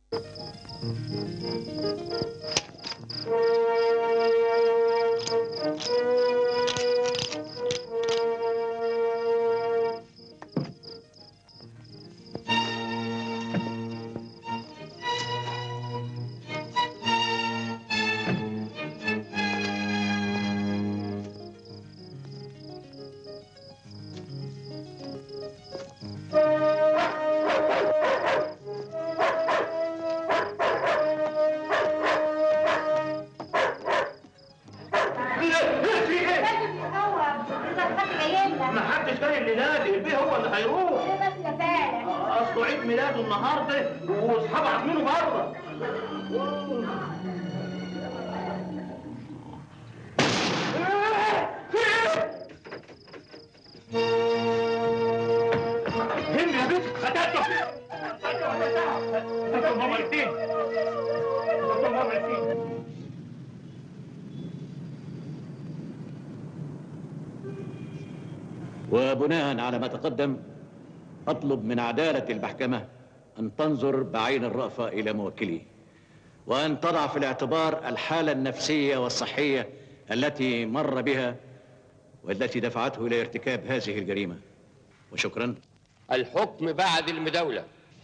وبناء على ما تقدم أطلب من عدالة المحكمة أن تنظر بعين الرأفة إلى موكلي، وأن تضع في الاعتبار الحالة النفسية والصحية التي مر بها والتي دفعته إلى ارتكاب هذه الجريمة. وشكرا. الحكم بعد المداولة.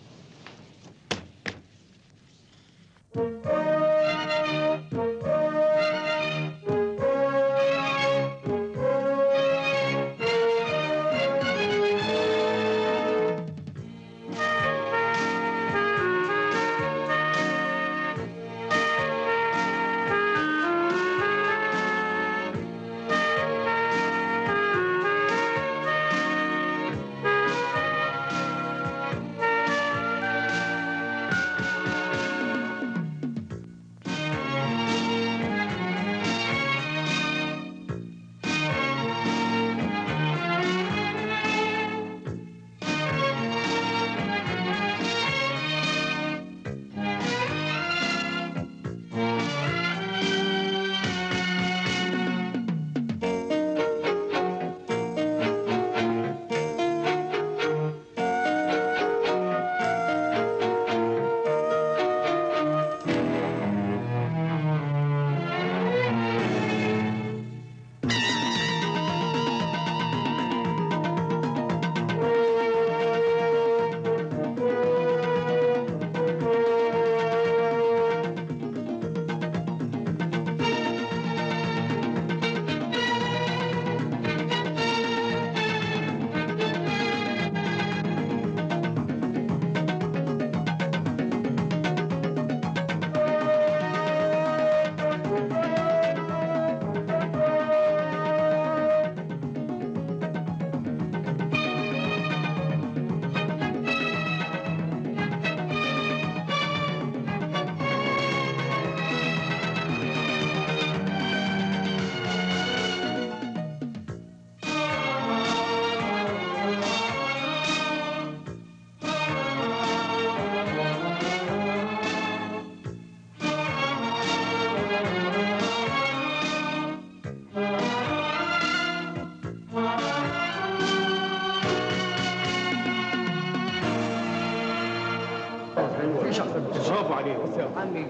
برافو عليك. بص يا عمي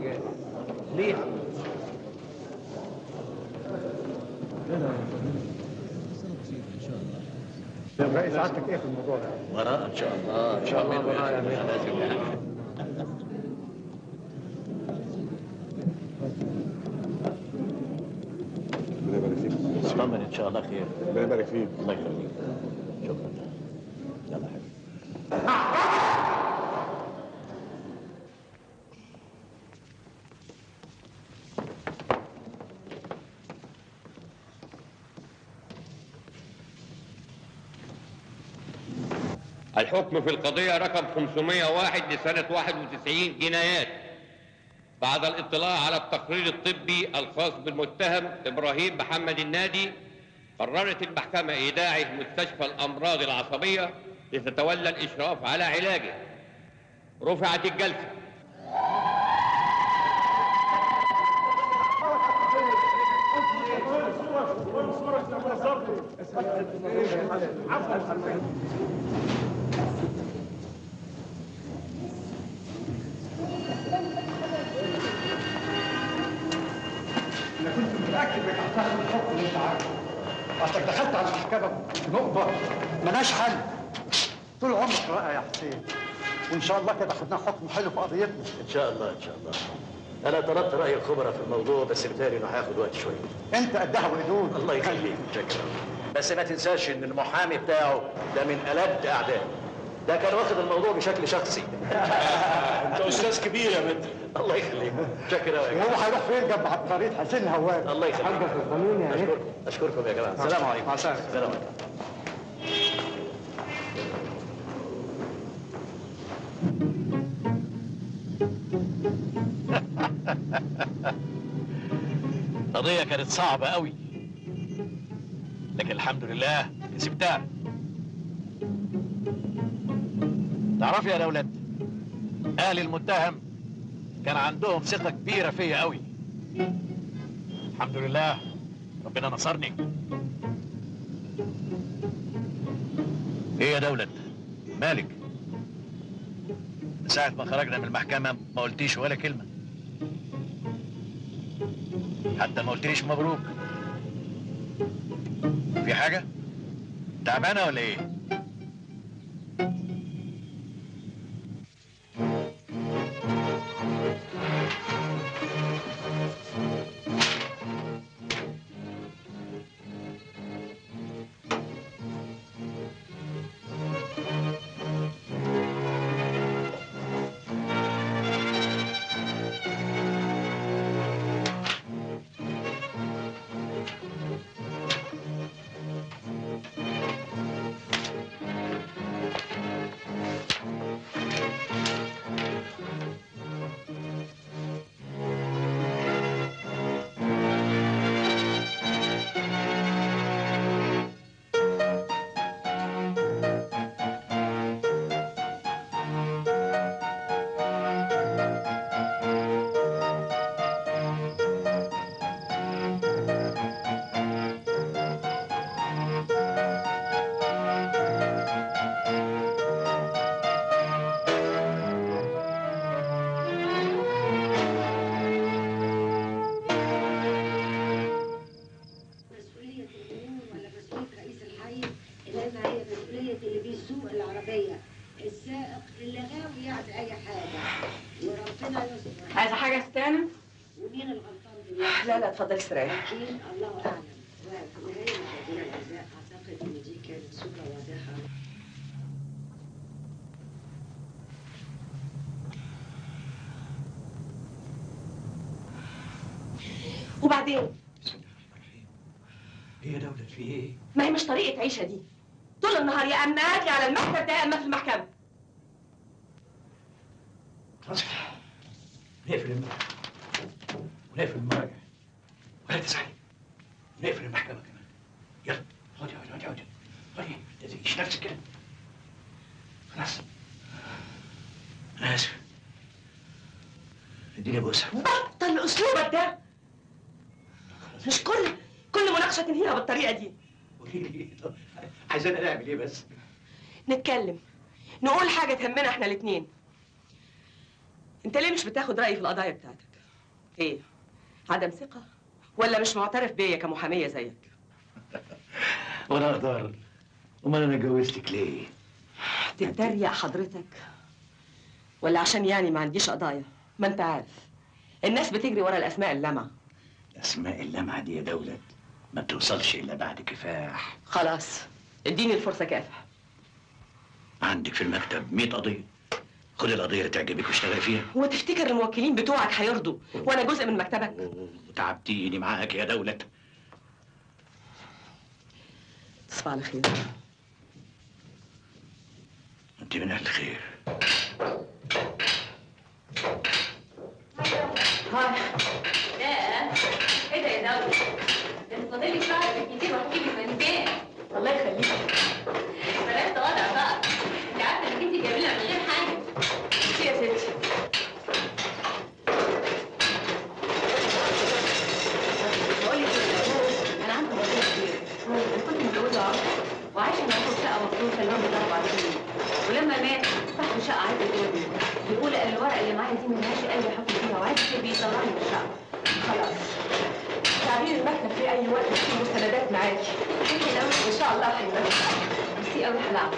ليه؟ رأي سعادتك ايه في الموضوع ده؟ براءة ان شاء الله. ان شاء الله براءة يا امير. لازم. ربنا يبارك فيك. اطمن ان شاء الله خير. ربنا يبارك فيك. الله يخليك. شكرا. يلا حبيبي. الحكم في القضية رقم 501 لسنة 91 جنايات. بعد الاطلاع على التقرير الطبي الخاص بالمتهم إبراهيم محمد النادي، قررت المحكمة إيداعه مستشفى الأمراض العصبية لتتولى الإشراف على علاجه. رفعت الجلسة. نقطة ملهاش حل. طول عمرك رائع يا حسين، وإن شاء الله كده خدنا حكم حلو في قضيتنا. ان شاء الله ان شاء الله. انا طلبت راي الخبراء في الموضوع، بس بتهيألي انه هياخد وقت شويه. أنت قدها وقدود. الله يخليك، شكرا. بس ما تنساش ان المحامي بتاعه ده من ألد اعدائه. ده كان واخد الموضوع بشكل شخصي. انت استاذ كبير يا متر. الله يخليك، شكرا يا جماعه. وهو هيروح فين جنب عبقرية حسين الهواري؟ الله يخليك. حاجة في القانون يعني. اشكركم يا جماعه. السلام عليكم. مع السلامة. السلام عليكم. القضية كانت صعبة قوي، لكن الحمد لله كسبتها. تعرفي يا دولت، أهل المتهم كان عندهم ثقة كبيرة فيا قوي. الحمد لله ربنا نصرني. ايه يا دولت مالك؟ من ساعة ما خرجنا من المحكمة ما قلتيش ولا كلمة، حتى ما قلتليش مبروك. في حاجة؟ تعبانة ولا ايه؟ لا اتفضلي استريحي. اكيد الله اعلم. وفي نهايه مشاهدينا الاعزاء اعتقد ان دي كانت صوره واضحه. وبعدين؟ بسم الله الرحمن الرحيم. ايه يا دولت في ايه؟ ما هي مش طريقه عيشه دي. طول النهار يا اما اجي على المكتب ده يا اما في المحكمه. خلاص نقفل المكتب ونقفل المراجع ولا تزعلي، ونقفل المحكمة كمان. يلا اقعدي ما تزعليش نفسك كده. خلاص أنا آسف. اديني بوسة. بطل اسلوبك ده. مش كل مناقشه تنهيها بالطريقه دي. قولي لي عايزانا نعمل ايه بس؟ نتكلم، نقول حاجه تهمنا احنا الاثنين. انت ليه مش بتاخد رايي في القضايا بتاعتك؟ ايه؟ عدم ثقه؟ ولا مش معترف بيا كمحاميه زيك؟ وانا اقدر؟ امال انا اتجوزتك ليه؟ تتريق حضرتك؟ ولا عشان يعني ما عنديش قضايا؟ ما انت عارف الناس بتجري ورا الاسماء اللامعه. الاسماء اللامعه دي يا دولت ما بتوصلش الا بعد كفاح. خلاص اديني الفرصه كافح. عندك في المكتب 100 قضيه، خدي القضيه اللي تعجبك واشتغلي فيها. وتفتكر الموكلين بتوعك هيرضوا وانا جزء من مكتبك؟ وتعبتيني معاك يا دولت. تصبح على خير. انت من اهل الخير. هاي. ايه ده يا دولة؟ ده انت فاضلك شهر كتير وهتجيبي المانيكان. الله يخليك. بلاش تواضع بقى. انت عارفه انك انت جايبه لنا من غير حاجه. ميرسي يا ستي. بقول لك ايه، انا عندي موضوع كبير. انا كنت متجوزه عرض وعايشه مع اخو شقه مخصوصه اللي هو من 4 سنين. ولما مات صاحب الشقه عايز يجوزني. بيقول ان الورقه اللي معايا دي ملهاش اي حكم فيها وعايز يطلعني من الشقه. خلاص تعبير المكتب في اي وقت في مستندات معاكي. ان شاء الله حلوه. ميرسي قوي حلقتي.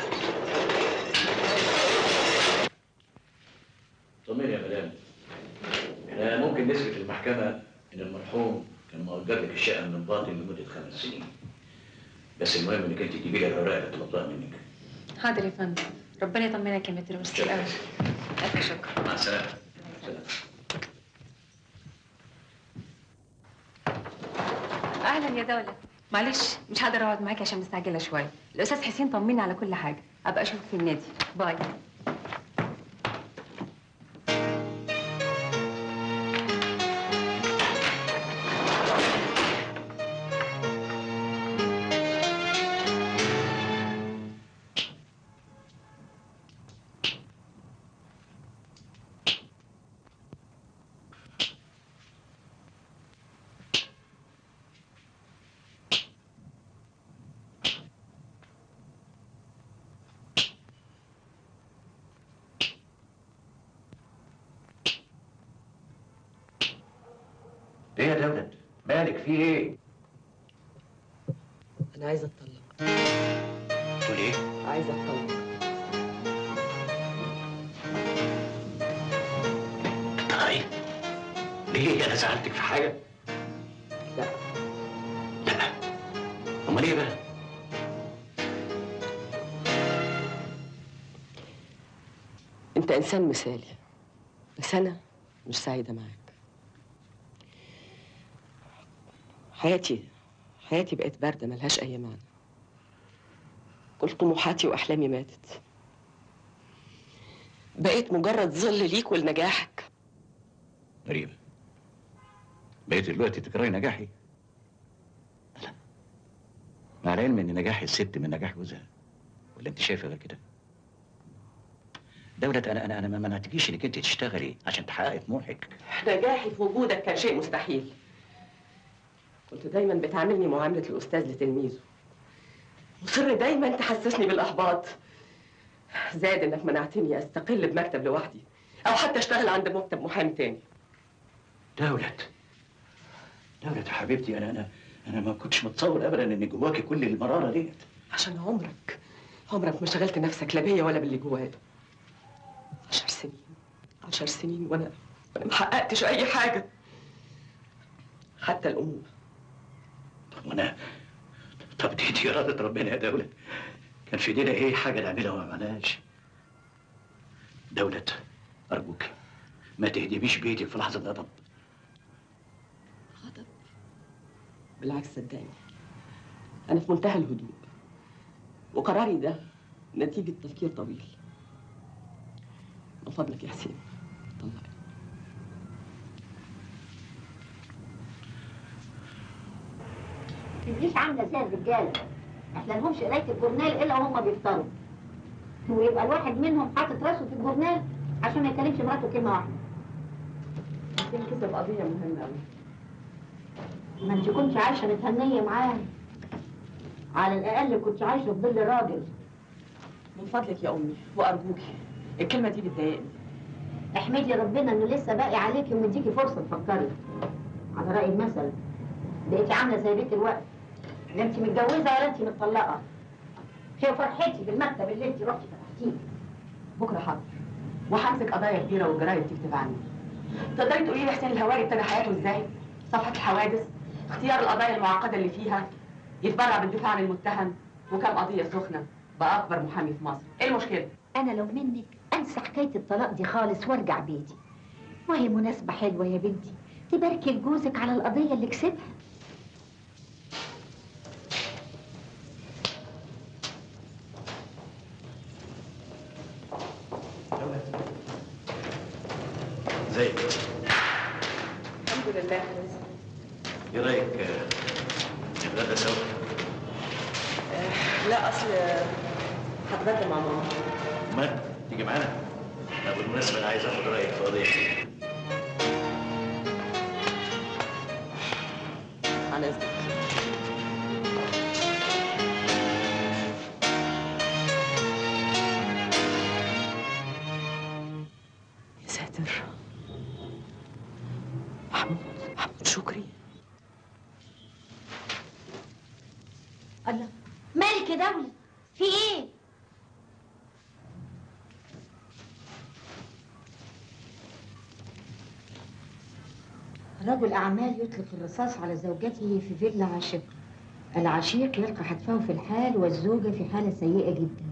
طمني يا مدام. احنا ممكن نثبت المحكمة ان المرحوم كان مؤجر لك الشقة من باطل لمدة 5 سنين. بس المهم انك انت تجيبي لي الاوراق اللي طلبتها منك. حاضر يا فندم، ربنا يطمنك يا متر. ميرسي قوي. الف شكر. مع السلامة. سلام. اهلا يا دولة. معلش مش هقدر اقعد معاكي عشان مستعجله شويه. الاستاذ حسين طمني على كل حاجه. ابقى اشوفك في النادي. باي. ايه يا دولت؟ مالك في ايه؟ انا عايزه اتطلق. تقول ايه؟ عايزه اتطلق. طيب ليه؟ انا زعلتك في حاجه؟ لا. لا. امال ايه بقى؟ انت انسان مثالي، بس انا مش سعيده معاك. حياتي بقت بارده ملهاش اي معنى. كل طموحاتي واحلامي ماتت. بقيت مجرد ظل ليك ولنجاحك. غريبه. بقيت دلوقتي تكرهي نجاحي؟ لا. مع العلم ان نجاح الست من نجاح جوزها. ولا انت شايفه غير كده؟ دولت انا ما منعتكيش انك انت تشتغلي عشان تحققي طموحك. نجاحي في وجودك كان شيء مستحيل. كنت دايما بتعاملني معامله الاستاذ لتلميذه. مصر دايما تحسسني بالاحباط. زاد انك منعتني استقل بمكتب لوحدي او حتى اشتغل عند مكتب محامي تاني. دولت يا حبيبتي، انا ما كنتش متصور ابدا ان جواكي كل المراره ديت. عشان عمرك ما شغلت نفسك لا بيا ولا باللي جوايا. 10 سنين وانا ما حققتش اي حاجه، حتى الامومه. طب دي اراده ربنا يا دولت. كان في ايدينا ايه حاجه نعملها وما عملناش؟ دولت ارجوك ما تهدميش بيتك في لحظه غضب. غضب؟ بالعكس صدقني، انا في منتهى الهدوء، وقراري ده نتيجه تفكير طويل. من فضلك يا حسين طلقني. تبقيش عامله زي الرجاله، ما لهمش قرايه الجورنال الا وهم بيفطروا، ويبقى الواحد منهم حاطط راسه في الجورنال عشان ما يكلمش مراته كلمه واحده. حسين كسب قضيه مهمه قوي. ما انت كنتش عايشه متهنيه معاه، على الاقل كنت عايشه في ظل راجل. من فضلك يا امي وارجوكي، الكلمه دي بتضايقني. احمدي ربنا انه لسه باقي عليكي ومديكي فرصه تفكري. على راي المثل بقيتي عامله زي بيت الوقت، لا انت متجوزه ولا انت متطلقه. هي فرحتي بالمكتب اللي انت رحتي فتحتيه. بكره حاضر، وهمسك قضايا كبيره والجرايد تكتب عني. تقدري تقولي لي حسين الهواري ابتدى حياته ازاي؟ صفحه الحوادث، اختيار القضايا المعقده اللي فيها، يتبرع بالدفاع عن المتهم، وكم قضيه سخنه بقى اكبر محامي في مصر. ايه المشكله؟ انا لو منك انسى حكايه الطلاق دي خالص وارجع بيتي. وهي مناسبه حلوه يا بنتي، تباركي لجوزك على القضيه اللي كسبها. ازيك؟ الحمد لله. ايه رايك نتغدى سوا؟ لا اصل هتغدى مع ماما. ما تيجي معانا؟ بالمناسبه انا عايز اخد رايك في قضيه. على اذنك. يا ساتر، محمود شكري. رجل أعمال يطلق الرصاص على زوجته في فيلا عاشقة. العشيق يلقى حتفه في الحال والزوجة في حالة سيئة جدا.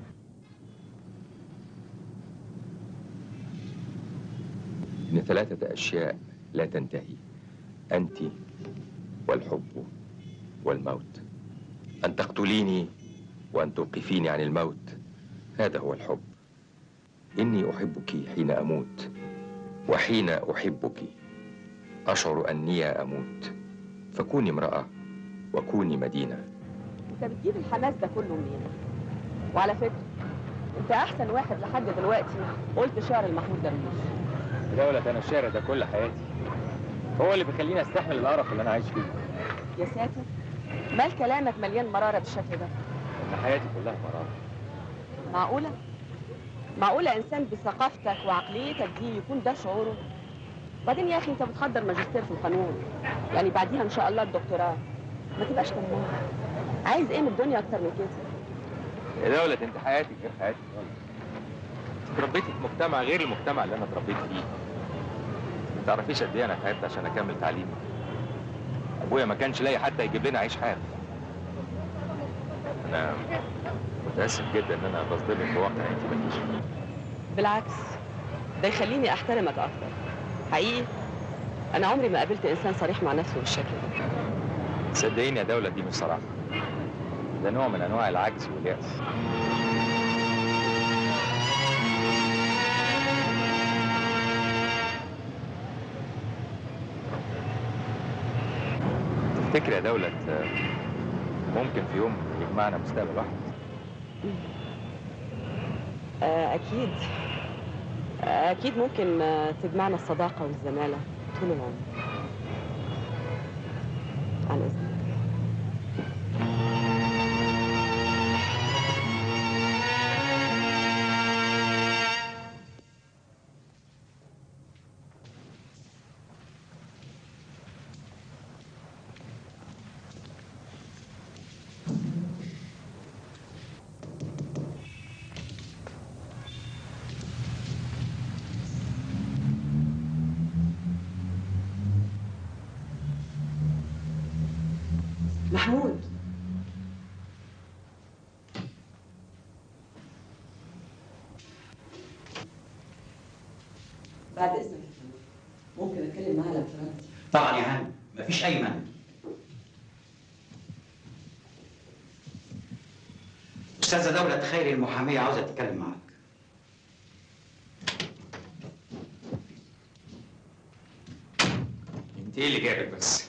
إن 3 أشياء لا تنتهي: أنت والحب والموت. أن تقتليني وأن توقفيني عن الموت، هذا هو الحب. إني أحبك حين أموت، وحين أحبك أشعر أني أموت. فكوني امرأة وكوني مدينة. انت بتجيب الحماس ده كله منين؟ وعلى فكره انت احسن واحد لحد دلوقتي قلت شعر المحمود درويش. دولة أنا الشعر ده كل حياتي، هو اللي بيخليني أستحمل القرف اللي أنا عايش فيه. يا ساتر، مال كلامك مليان مراره بالشكل ده؟ إن حياتي كلها مرارة. معقوله؟ معقوله انسان بثقافتك وعقليتك دي يكون ده شعوره؟ بعدين يا اخي انت بتحضر ماجستير في القانون، يعني بعديها ان شاء الله الدكتوراه. ما تبقاش طماع. عايز ايه من الدنيا اكتر من كده؟ يا دولة أنت حياتك غير حياتي خالص. اتربيتي في مجتمع غير المجتمع اللي أنا اتربيت فيه. ما تعرفيش قد إيه أنا تعبت عشان أكمل تعليمي. أبويا ما كانش لاقي حتى يجيب لنا عيش حاف. أنا متأسف جدا إن أنا بصدمك بواقع أنت مالكيش فيه. بالعكس، ده يخليني احترمك اكتر. حقيقي انا عمري ما قابلت انسان صريح مع نفسه بالشكل ده. صدقيني يا دولة دي مش صراحة، ده نوع من أنواع العجز واليأس. تفتكر يا دولة ممكن في يوم يجمعنا مستقبل واحد؟ اكيد اكيد ممكن تجمعنا الصداقه والزماله طول العمر. على اذنك. محمود، بعد اذنك يا فندم، ممكن اتكلم معاها لو فرقت؟ طبعا يا هاني، مفيش أي مانع. أستاذة دولة خيري المحامية عاوزة تتكلم معاك. أنت إيه اللي جابك بس؟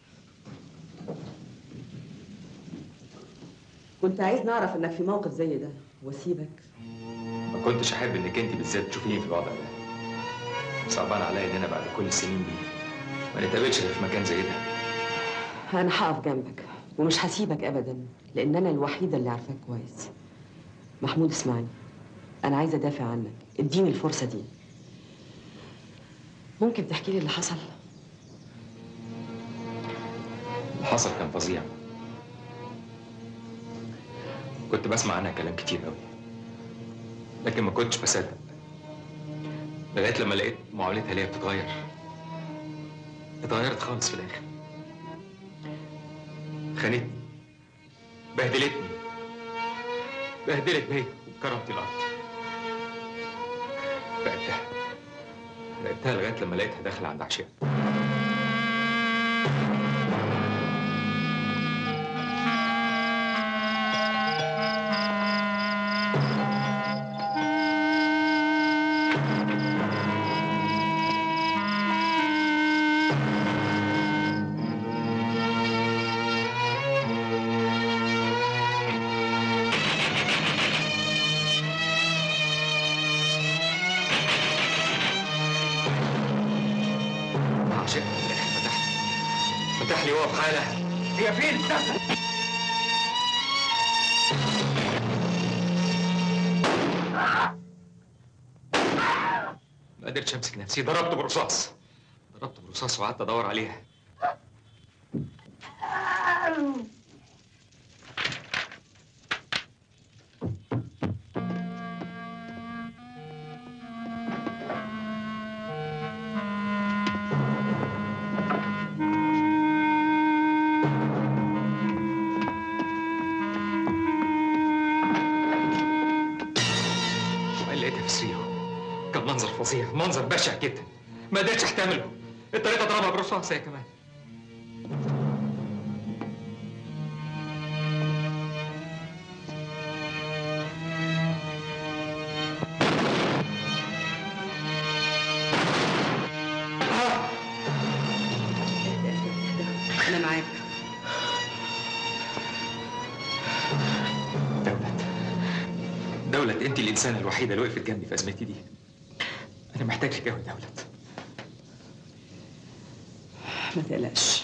كنت عايز نعرف انك في موقف زي ده واسيبك. ما كنتش أحب إنك أنت بالذات تشوفيني في الوضع ده. صعبان عليا إن أنا بعد كل السنين دي ما نتقابلش غير في مكان زي ده. انا هقف جنبك ومش هسيبك ابدا، لان انا الوحيده اللي عارفاك كويس. محمود اسمعني، انا عايزه ادافع عنك، اديني الفرصه دي. ممكن تحكي لي اللي حصل؟ اللي حصل كان فظيع. كنت بسمع عنها كلام كتير قوي، لكن ما كنتش بصدق لغايه لما لقيت معاملتها ليا بتتغير. اتغيرت خالص في الاخر. خانتني، بهدلتني، بهدلت بيا وبكرامتي الارض. راقبتها لغايه لما لقيتها داخله عند عشيق. عشيق في الاخر فتح لي وهو في حاله. هي فين؟ ما قدرتش امسك نفسي، ضربت برصاص وقعدت ادور عليها. وبعدين لقيتها في سريره. كان منظر فظيع، منظر بشع جدا، ما قدرتش احتمله. اضطريت اضربها برصاص هي كمان. أنا معاك. دولت، انت الانسانه الوحيده اللي وقفت جنبي في ازمتي دي. انا محتاج لك قوي دولت. ما تقلقش.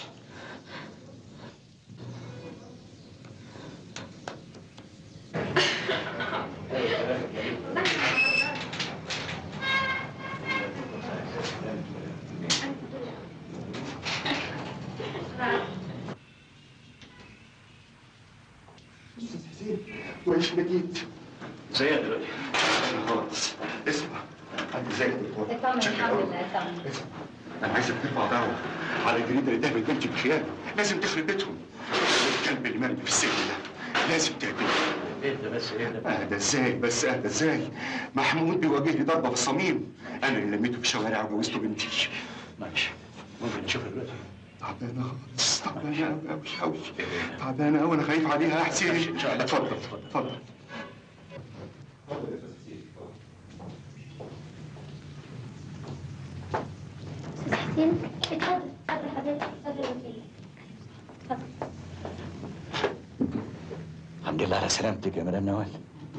كويس نجيت. ازيك دلوقتي؟ خلاص اسمع، انا ازيك يا دكتور؟ اطمن الحمد لله اطمن. انا عايزك ترفع دعوه على الجريده اللي اتهمت بنتي بخيانه، لازم تخرب بيتهم. الكلب اللي مرمي في السجن ده لازم تقتله. اهدى بس اهدى. اهدى ازاي بس اهدى ازاي؟ محمود بيواجهني ضربه في الصميم، انا اللي لميته في الشوارع وجوزته بنتي. ماشي، ممكن نشوفها دلوقتي؟ تعبانه خالص، تعبانه قوي قوي قوي، تعبانه قوي، انا خايف عليها يا حسين. اتفضل اتفضل. حسين اتفضل اتفضل حضرتك اتفضل وكيل. اتفضل. الحمد لله على سلامتك يا مدام نوال.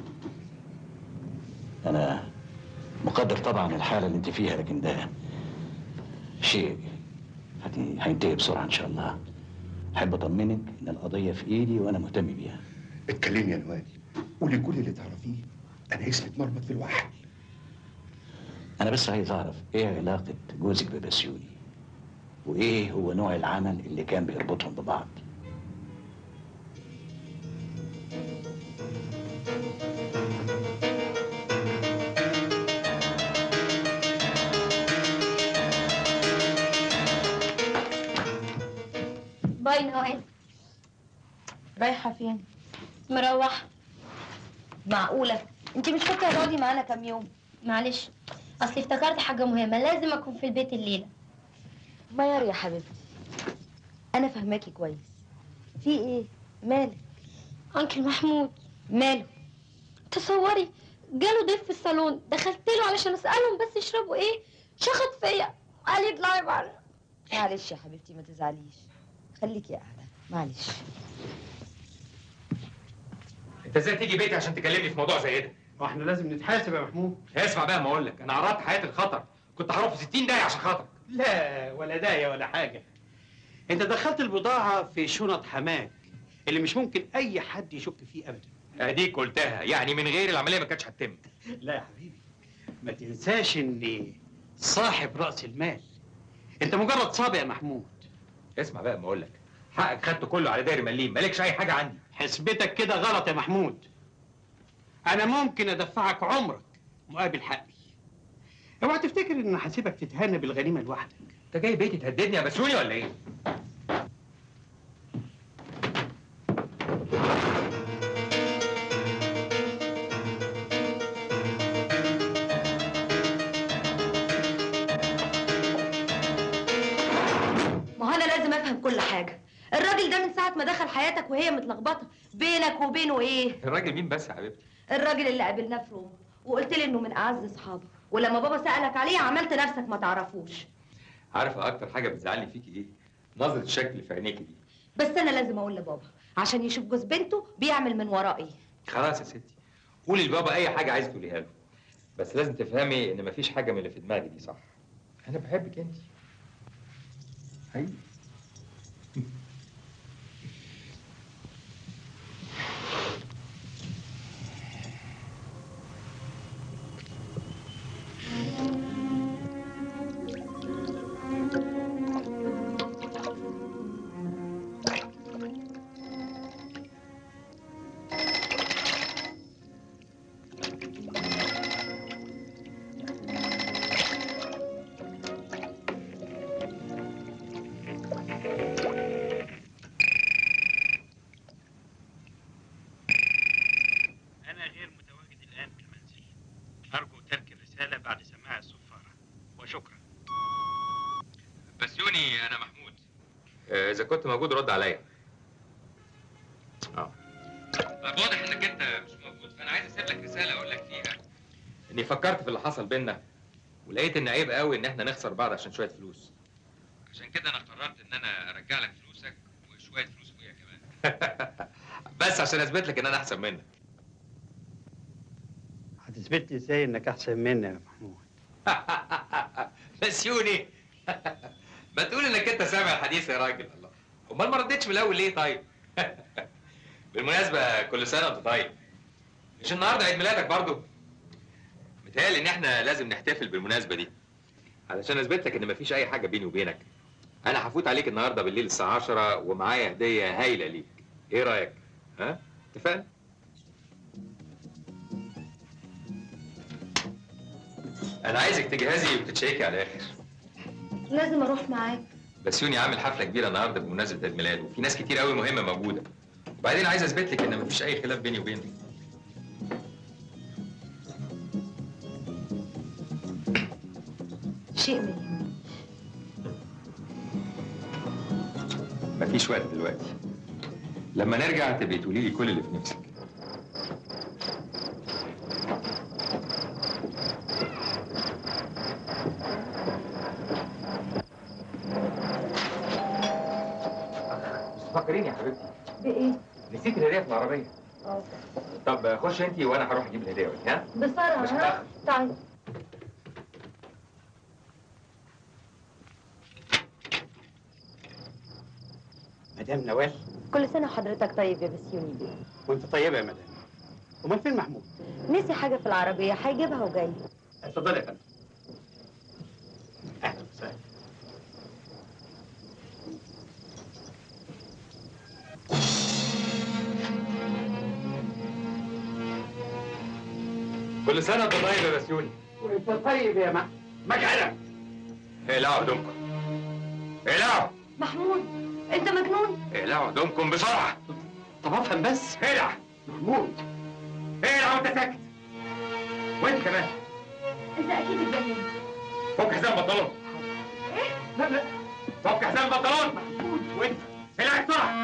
أنا مقدر طبعا الحالة اللي أنت فيها، لكن ده شيء هينتهي بسرعة إن شاء الله. أحب أطمنك إن القضية في إيدي وأنا مهتم بيها. اتكلمي يا نوال، قولي كل اللي تعرفيه، أنا اسمي اتمرمط في الوحل. أنا بس عايز أعرف إيه علاقة جوزك ببسيوني؟ وإيه هو نوع العمل اللي كان بيربطهم ببعض؟ باي نوال. رايحة فين؟ مروحة. معقولة؟ انت مش فاكرة تقعدي معانا كام يوم؟ معلش، اصل افتكرت حاجة مهمة، لازم اكون في البيت الليلة. ميار يا حبيبتي، أنا فهماكي كويس. في إيه؟ مالك؟ انكل محمود. ماله؟ تصوري جاله ضيف في الصالون، دخلت له علشان اسالهم بس يشربوا ايه، شخط فيا قال لي اطلعي بره. معلش يا حبيبتي ما تزعليش، خليكي قاعدة، معلش. انت ازاي تيجي بيتي عشان تكلمني في موضوع زي ده؟ واحنا لازم نتحاسب يا محمود. اسمع بقى ما اقول لك، انا عرضت حياتي للخطر، كنت هروح في 60 داهيه عشان خاطرك. لا ولا داية ولا حاجة. انت دخلت البضاعة في شنط حماك اللي مش ممكن اي حد يشك فيه ابدا. اديك قلتها، يعني من غير العمليه ما كانتش هتتم. لا يا حبيبي، ما تنساش اني صاحب رأس المال. انت مجرد صابع يا محمود. اسمع بقى ما اقول لك، حقك خدته كله على داير مليم، مالكش اي حاجه عندي. حسبتك كده غلط يا محمود. انا ممكن ادفعك عمرك مقابل حقي. اوعى تفتكر ان هسيبك تتهنى بالغنيمه لوحدك. انت جاي بيتي تهددني يا بسوني ولا ايه؟ ما هو أنا لازم أفهم كل حاجة. الراجل ده من ساعة ما دخل حياتك وهي متلخبطة، بينك وبينه إيه؟ الراجل مين بس يا حبيبتي؟ الراجل اللي قابلناه في روما وقلت لي إنه من أعز أصحابك، ولما بابا سألك عليه عملت نفسك ما تعرفوش. عارفه اكتر حاجه بتزعلني فيكي ايه؟ نظره الشكل في عينيكي دي. بس أنا لازم أقول لبابا عشان يشوف جوز بنته بيعمل من ورائي. خلاص يا ستي، قولي لبابا اي حاجه عايز تقوليها له، بس لازم تفهمي ان مفيش حاجه من اللي في دماغي دي صح. انا بحبك انت. حقيقي. أرجو ترك الرسالة بعد سماع الصفارة وشكرا. بسيوني، أنا محمود. إذا كنت موجود رد عليا. واضح إنك أنت مش موجود، فأنا عايز أسيب لك رسالة أقول لك فيها إني فكرت في اللي حصل بينا، ولقيت إن عيب قوي إن إحنا نخسر بعض عشان شوية فلوس. عشان كده أنا قررت إن أنا أرجع لك فلوسك وشوية فلوس أخويا كمان. بس عشان أثبت لك إن أنا أحسن منك. هتثبت لي ازاي انك احسن مني يا محمود؟ بسيوني. ما تقول انك انت سامع الحديث يا راجل. الله، امال ما ردتش من الاول ليه طيب؟ بالمناسبه كل سنه وانت طيب. مش النهارده عيد ميلادك برضه؟ متهيألي ان احنا لازم نحتفل بالمناسبه دي علشان اثبت لك ان مفيش اي حاجه بيني وبينك. انا هفوت عليك النهارده بالليل الساعه 10 ومعايا هديه هايله ليك. ايه رايك؟ ها؟ اتفقنا؟ انا عايزك تجهزي وتتشيكي على الاخر. لازم اروح معاك. بسيوني عامل حفله كبيره النهارده بمناسبه عيد ميلاده، وفي ناس كتير قوي مهمه موجوده. وبعدين عايز اثبت لك ان مفيش اي خلاف بيني وبينك. شيء ما يهمنيش. مفيش وقت دلوقتي. لما نرجع تبقي تقولي لي كل اللي في نفسك. فكريني يا حبيبتي. بايه؟ نسيت الهديه في العربيه. طب خش انت وانا هروح اجيب الهديه ولك. ها؟ بسرعه. مش هتاخر. طيب. مدام نوال. كل سنه وحضرتك طيب يا بسيوني بيه. وانت طيبه يا مدام. امال فين محمود؟ نسي حاجه في العربيه، هيجيبها وجاي. اتفضلي يا فندم. اهلا وسهلا. كل سنه وانت طيب يا بسيوني. وانت طيب يا مجعلة. اقلعوا هدومكم. اقلعوا. محمود، انت مجنون؟ اقلعوا هدومكم بسرعه. طب افهم بس. اقلع. محمود. اقلع وانت ساكت. وانت كمان. انت اكيد اتجننت. فك حزام البنطلون. ايه؟ لا. فك حزام البنطلون. محمود وانت. اقلع بسرعه.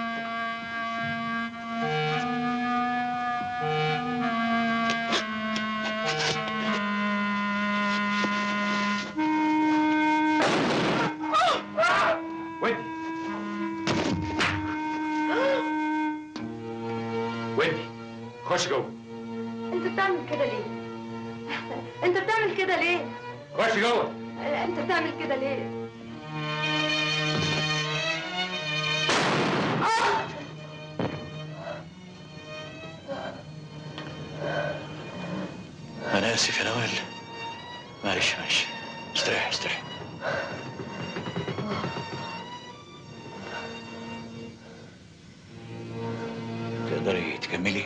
خش جوه. انت بتعمل كده ليه؟ انت بتعمل كده ليه؟ خش جوه. انت بتعمل كده ليه؟ أنا آسف يا نوال. معلش استريح. تقدري تكملي؟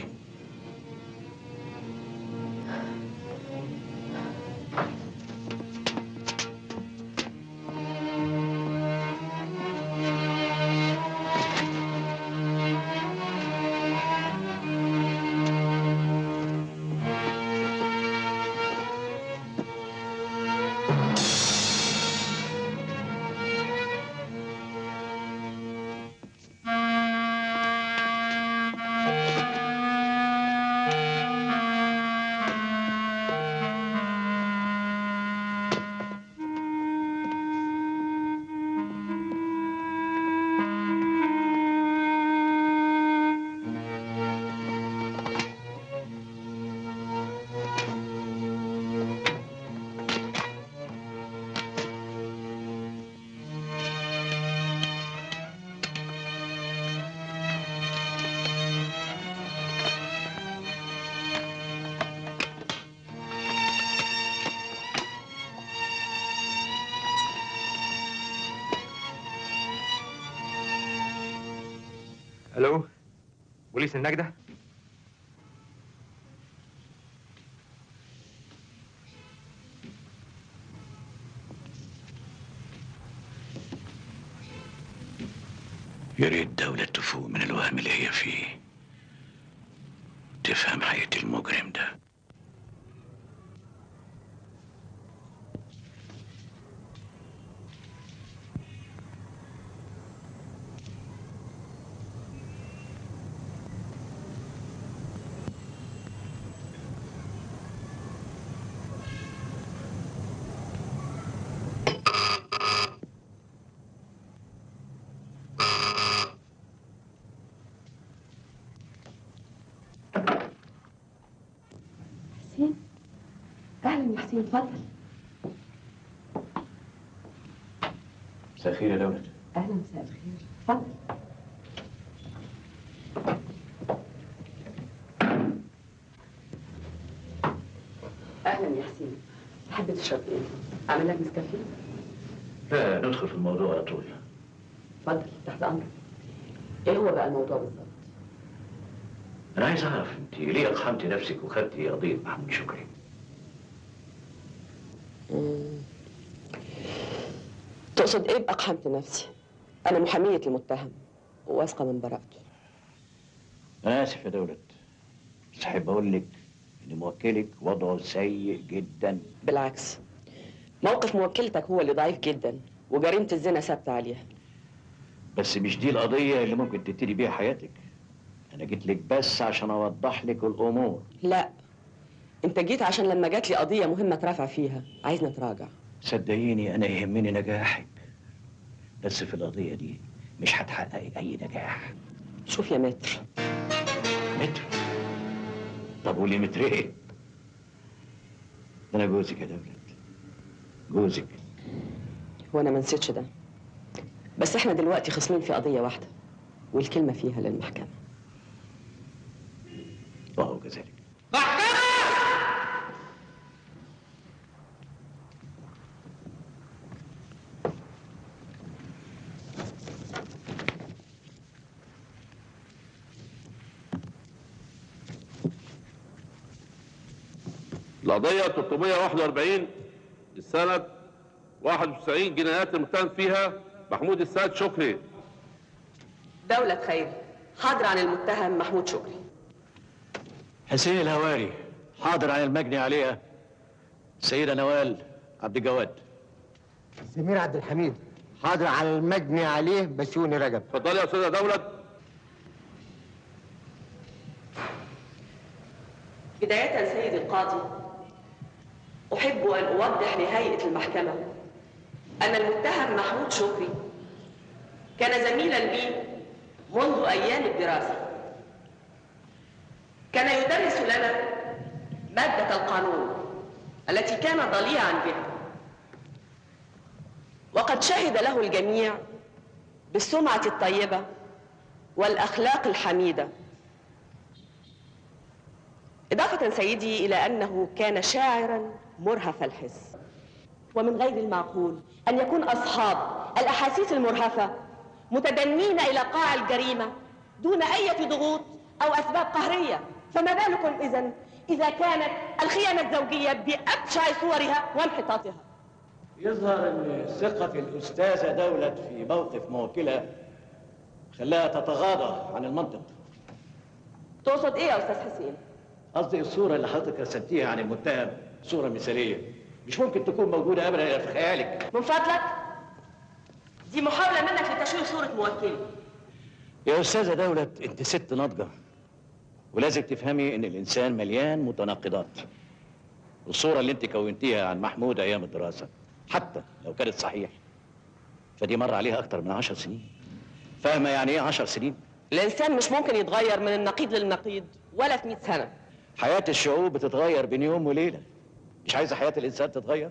الو، بوليس النجدة؟ يا ريت الدولة تفوق من الوهم اللي هي فيه، تفهم حقيقة المجرم ده. يا حسين اتفضل. مساء الخير يا دولة. اهلا، مساء الخير، اتفضل. اهلا يا حسين، تحب تشرب ايه؟ اعمل لك نسكافيه؟ لا، ندخل في الموضوع على طول. اتفضل، تحت امرك. ايه هو بقى الموضوع بالظبط؟ أنا عايز أعرف أنت ليه أقحمتي نفسك وخدتي قضية محمود شكري؟ تقصد ايه بأقحمت نفسي؟ أنا محامية المتهم وواثقة من براءته. أنا آسف يا دولة، بس أحب أقول لك إن موكلك وضعه سيء جدا. بالعكس، موقف موكلتك هو اللي ضعيف جدا وجريمة الزنا ثابتة عليها. بس مش دي القضية اللي ممكن تبتدي بيها حياتك. أنا جيت لك بس عشان أوضح لك الأمور. لا، أنت جيت عشان لما جات لي قضية مهمة اترافع فيها، عايز نتراجع. صدقيني أنا يهمني نجاحك، بس في القضية دي مش هتحققي أي نجاح. شوف يا متر. متر؟ طب قولي متر إيه؟ ده أنا جوزك يا دولة، جوزك. وأنا ما نسيتش ده، بس إحنا دلوقتي خصمين في قضية واحدة والكلمة فيها للمحكمة. وهو كذلك. القضية 341 لسنة 91 جنايات المتهم فيها محمود السيد شكري. دولة خيري، حاضر عن المتهم محمود شكري. حسين الهواري، حاضر عن المجني عليها السيدة نوال عبد الجواد. سمير عبد الحميد، حاضر على المجني عليه بسيوني رجب. اتفضلي يا أستاذة دولة. بداية سيدي القاضي، أحب أن أوضح لهيئة المحكمة أن المتهم محمود شكري كان زميلاً بي منذ أيام الدراسة. كان يدرس لنا مادة القانون التي كان ضليعاً بها، وقد شهد له الجميع بالسمعة الطيبة والأخلاق الحميدة. إضافة سيدي إلى أنه كان شاعراً مرهف الحس، ومن غير المعقول أن يكون أصحاب الأحاسيس المرهفة متدنين إلى قاع الجريمة دون أي ضغوط أو أسباب قهرية، فما بالكم إذا كانت الخيانة الزوجية بأبشع صورها وانحطاطها؟ يظهر أن ثقة الأستاذة دولة في موقف موكلها خلاها تتغاضى عن المنطق. تقصد إيه يا أستاذ حسين؟ قصدي الصورة اللي حضرتك رسمتيها عن المتهم صورة مثالية، مش ممكن تكون موجودة أبدا في خيالك. من فضلك، دي محاولة منك لتشويه صورة موكلي. يا أستاذة دولة، أنت ست ناضجة ولازم تفهمي إن الإنسان مليان متناقضات. الصورة اللي أنت كونتيها عن محمود أيام الدراسة حتى لو كانت صحيح فدي مر عليها أكتر من 10 سنين. فاهمة يعني إيه 10 سنين؟ الإنسان مش ممكن يتغير من النقيض للنقيض ولا في 100 سنة. حياة الشعوب بتتغير بين يوم وليلة. مش عايزة حياة الإنسان تتغير؟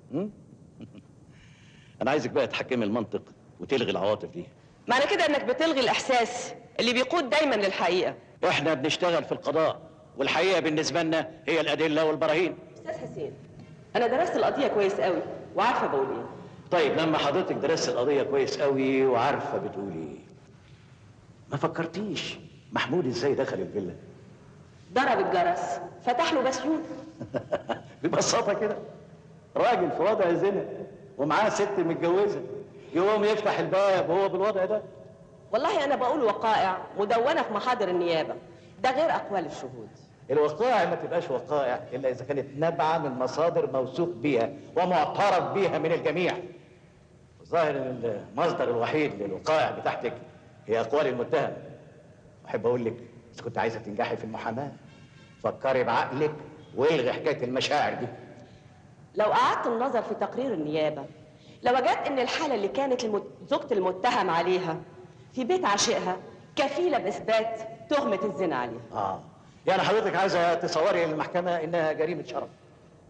أنا عايزك بقى تحكمي المنطق وتلغي العواطف دي. معنى كده إنك بتلغي الإحساس اللي بيقود دايما للحقيقة. إحنا بنشتغل في القضاء والحقيقة بالنسبة لنا هي الأدلة والبراهين. أستاذ حسين، أنا درست القضية كويس قوي وعارفة بقول إيه. طيب لما حضرتك درست القضية كويس قوي وعارفة بتقولي إيه، ما فكرتيش محمود إزاي دخل الفيلا؟ ضرب الجرس، فتح له بسيون. ببساطة كده، راجل في وضع زنا ومعاه ست متجوزة يقوم يفتح الباب وهو بالوضع ده؟ والله أنا بقول وقائع مدونة في محاضر النيابة، ده غير أقوال الشهود. الوقائع ما تبقاش وقائع إلا إذا كانت نابعة من مصادر موثوق بيها ومعترف بيها من الجميع. الظاهر إن المصدر الوحيد للوقائع بتاعتك هي أقوال المتهم. أحب أقول لك إذا كنت عايزة تنجحي في المحاماة فكري بعقلك والغي حكاية المشاعر دي. لو قعدت النظر في تقرير النيابة لوجدت إن الحالة اللي كانت زوجة المتهم عليها في بيت عشيقها كفيلة بإثبات تهمة الزنا عليها. يعني حضرتك عايزة تصوري للمحكمة إنها جريمة شرف.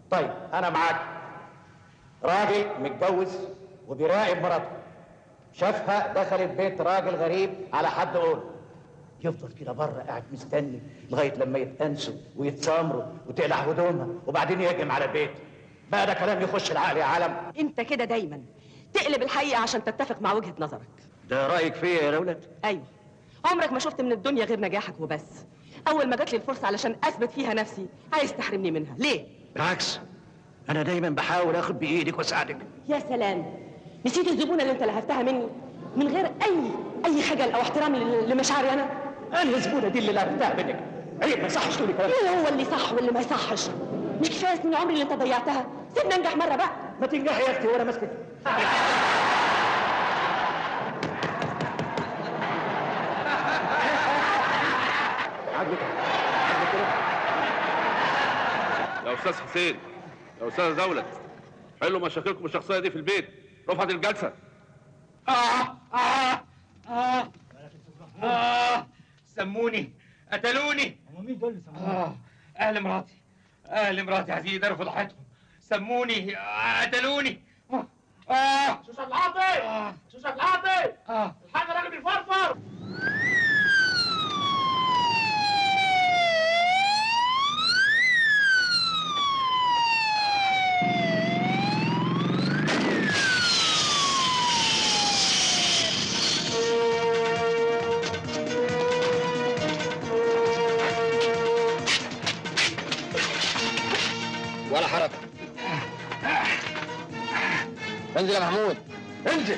طيب انا معاك. راجل متجوز وبيراقب مراته، شافها دخلت بيت راجل غريب على حد قول، يفضل كده بره قاعد مستني لغايه لما يتأنسوا ويتسامروا وتقلع هدومها وبعدين يهجم على البيت. بقى ده كلام يخش العقل يا عالم؟ انت كده دايما تقلب الحقيقه عشان تتفق مع وجهه نظرك. ده رايك فيا يا دولت؟ ايوه، عمرك ما شفت من الدنيا غير نجاحك وبس. اول ما جات لي الفرصه علشان اثبت فيها نفسي عايز تحرمني منها ليه؟ بالعكس، انا دايما بحاول اخد بايدك واساعدك. يا سلام، نسيت الزبونه اللي انت لهفتها مني من غير اي خجل او احترام لمشاعري انا؟ انا الزبونه دي اللي لهفتها منك، عيب ما يصحش تقولي كلام. ايه هو اللي صح واللي ما يصحش؟ مش كفايه سنين عمري اللي انت ضيعتها؟ سيبني انجح مره بقى. ما تنجحي يا اختي وانا ماسكك. يا استاذ حسين، يا استاذ دولت، حلوا مشاكلكم الشخصيه دي في البيت. رفعت الجلسه. سموني، قتلوني. هم مين دول اللي سموهم؟ اهل مراتي عايزين يداروا فضحتهم. سموني، قتلوني. شوشة العاطي! شوشة العاطي! الحاجة راجل بيفرفر! ولا حركة. انزل يا محمود، انزل.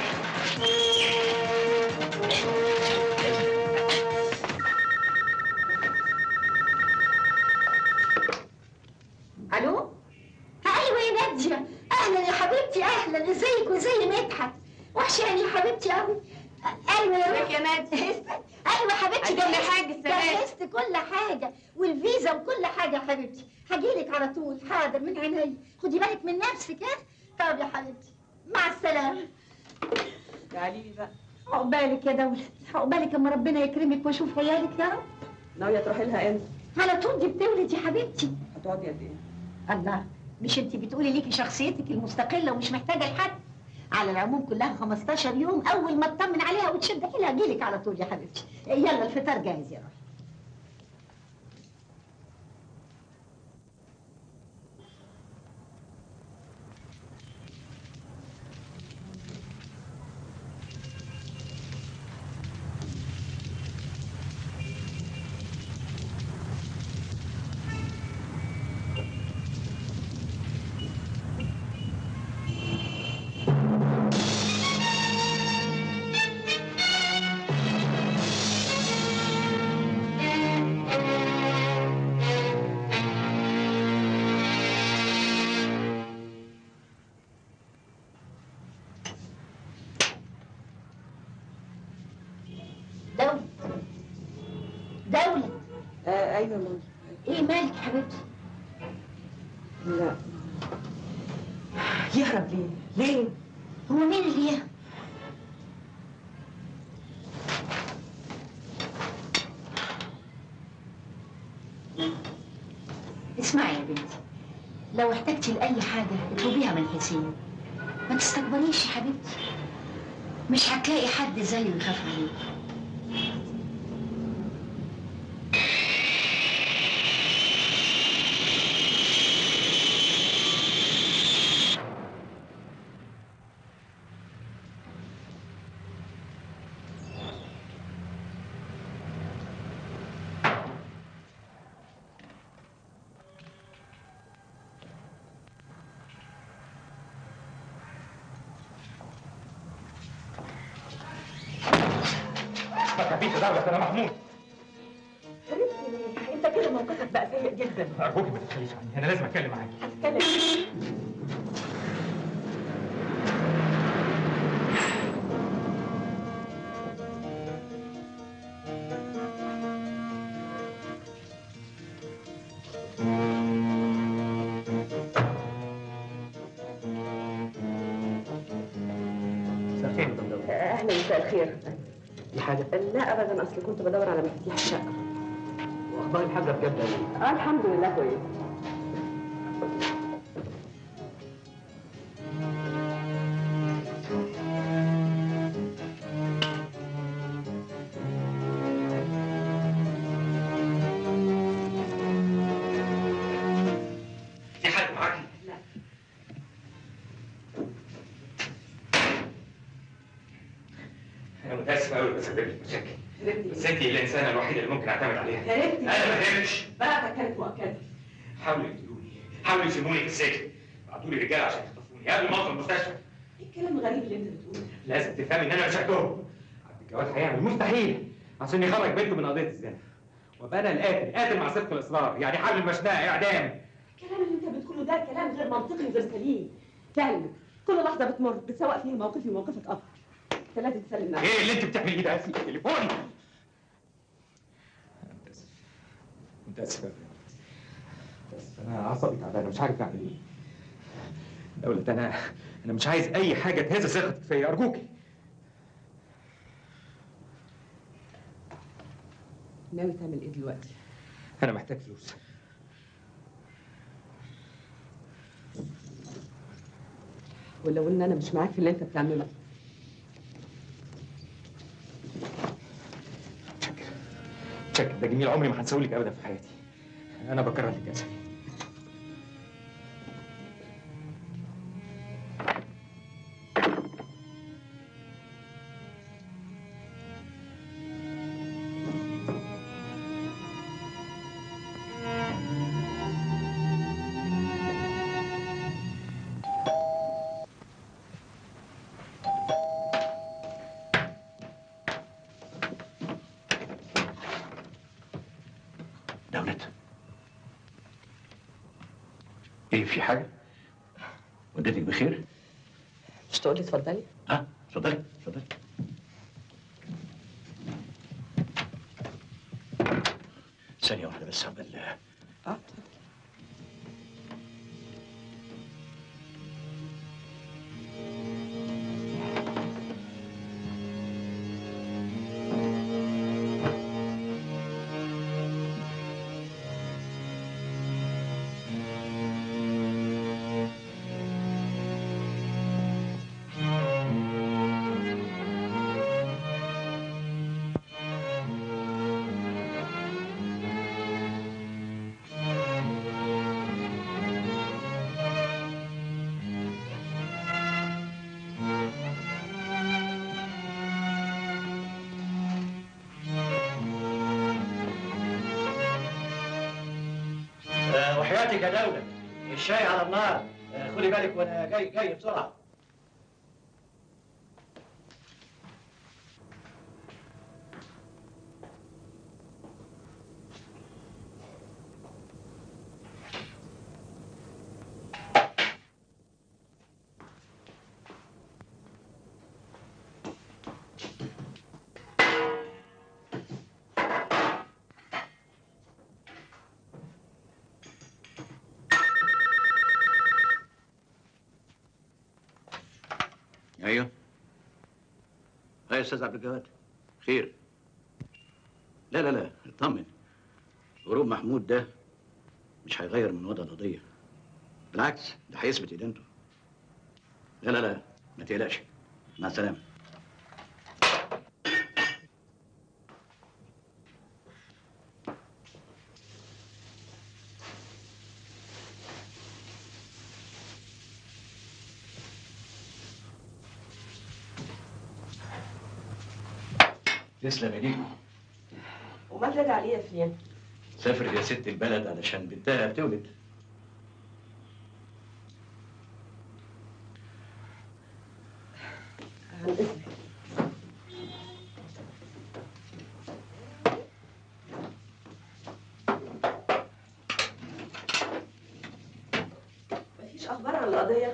الو؟ ايوه يا ناديه، اهلا يا حبيبتي، اهلا، ازيك وزي مدحت؟ وحشاني يا حبيبتي قوي. ايوه يا ناديه. ايوه يا حبيبتي، كل حاجه جهزت كل حاجه والفيزا وكل حاجه يا حبيبتي. هجيلك على طول. حاضر، من عيني. خدي بالك من نفسك. طب يا حبيبتي، مع السلامه. تعالي لي بقى. عقبالك يا دولة، عقبالك اما ربنا يكرمك واشوف عيالك يا رب. ناويه تروحي لها امتى؟ على طول، دي بتولد يا حبيبتي. هتقعدي قد ايه؟ الله، مش انت بتقولي ليكي شخصيتك المستقله ومش محتاجه لحد؟ على العموم كلها 15 يوم، اول ما اطمن عليها وتشد حيلها اجيلك على طول يا حبيبتي. يلا الفطار جاهز يا روحي. دولة. ايوه ماما. ايه مالك يا حبيبتي؟ لا. يهرب ليه؟ ليه؟ هو مين اللي يهرب؟ اسمعي يا بنتي، لو احتجتي لأي حاجة اطلبيها من حسين. ما تستكبريش يا حبيبتي، مش هتلاقي حد زيه يخاف عليكي. بيت دولة، أنا محمود. انت كده موقفك بقى سيء جدا. أرجوكي ما تتخليش عني، أنا لازم أتكلم معاكي. هتتكلم. مساء الخير يا مدام دولة. اهلا، مساء الخير. في حاجة؟ لا ابدا، اصل كنت بدور على مفاتيح الشقه. واخبار الحاجة بجد؟ الحمد لله كويس. معاكي؟ لا. انا متاسف قوي بسبب لك مشاكل. بس انت الانسانه الوحيده اللي ممكن اعتمد عليها. هربت. انا ما هربتش. بقى كانت مؤكده. حاولوا يقتلوني، حاولوا يسيبوني في السجن، بعتوا لي رجاله عشان يخطفوني قبل ما ادخل المستشفى. ايه الكلام الغريب اللي انت بتقوله؟ لازم تفهمي ان انا مش هتهم. عبد الجواد هيعمل مستحيل عشان يخرج بنته من قضيه الزنا. وابقى انا قاتل مع صدق الاصرار، يعني حبل المشنقه اعدام. الكلام اللي انت بتقوله ده كلام غير منطقي وغير سليم. تعلم كل لحظه بتمر بتسوق فيها موقفي وموقفك اكتر. انت لازم تسلم نفسك. ايه اللي انت بتعمليه ده؟ اسيب تليفوني. متاسف قوي. بس انا اعصابي تعبانه مش عارف اعمل ايه. دولة انا مش عايز اي حاجه تهز ثقتك فيا ارجوكي. ناوي تعمل ايه دلوقتي؟ انا محتاج فلوس. ولو ان انا مش معاك في اللي انت بتعمله. شكل ده جميل، عمري ما هنساهولك ابدا في حياتي. انا بكره لك اسفي. ايه في حاجة؟ والدتك بخير؟ مش تقولي اتفضلي؟ اتفضلي اتفضلي. ثانية واحدة بس عقبال. اتفضل. وحياتك يا دولة الشاي على النار. خدي بالك وانا جاي بسرعة. ايوه يا استاذ عبد الجواد. خير؟ لا اطمن. هروب محمود ده مش هيغير من وضع القضيه، بالعكس ده هيثبت ادانته. لا ما تقلقش. مع السلامه. تسلم ايديكم. وما تلاقي عليا فين؟ سافرت يا ست البلد علشان بنتها بتولد. عن اذنك. مفيش اخبار عن القضيه؟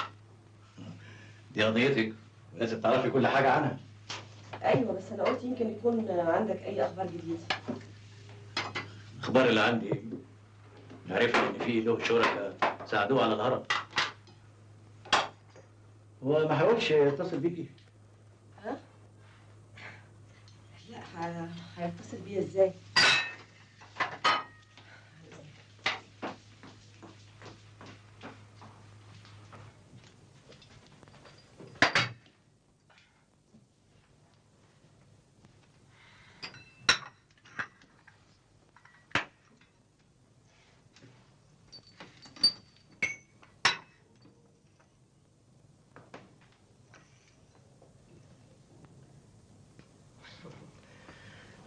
دي قضيتك ولازم تعرفي كل حاجه عنها. ايوه بس انا قلت يمكن يكون عندك اي اخبار جديده. الاخبار اللي عندي عرفت ان في له شركاء ساعدوه على الهرب. هو ما حاولش يتصل بيكي؟ ها؟ لا هيتصل بيا ازاي؟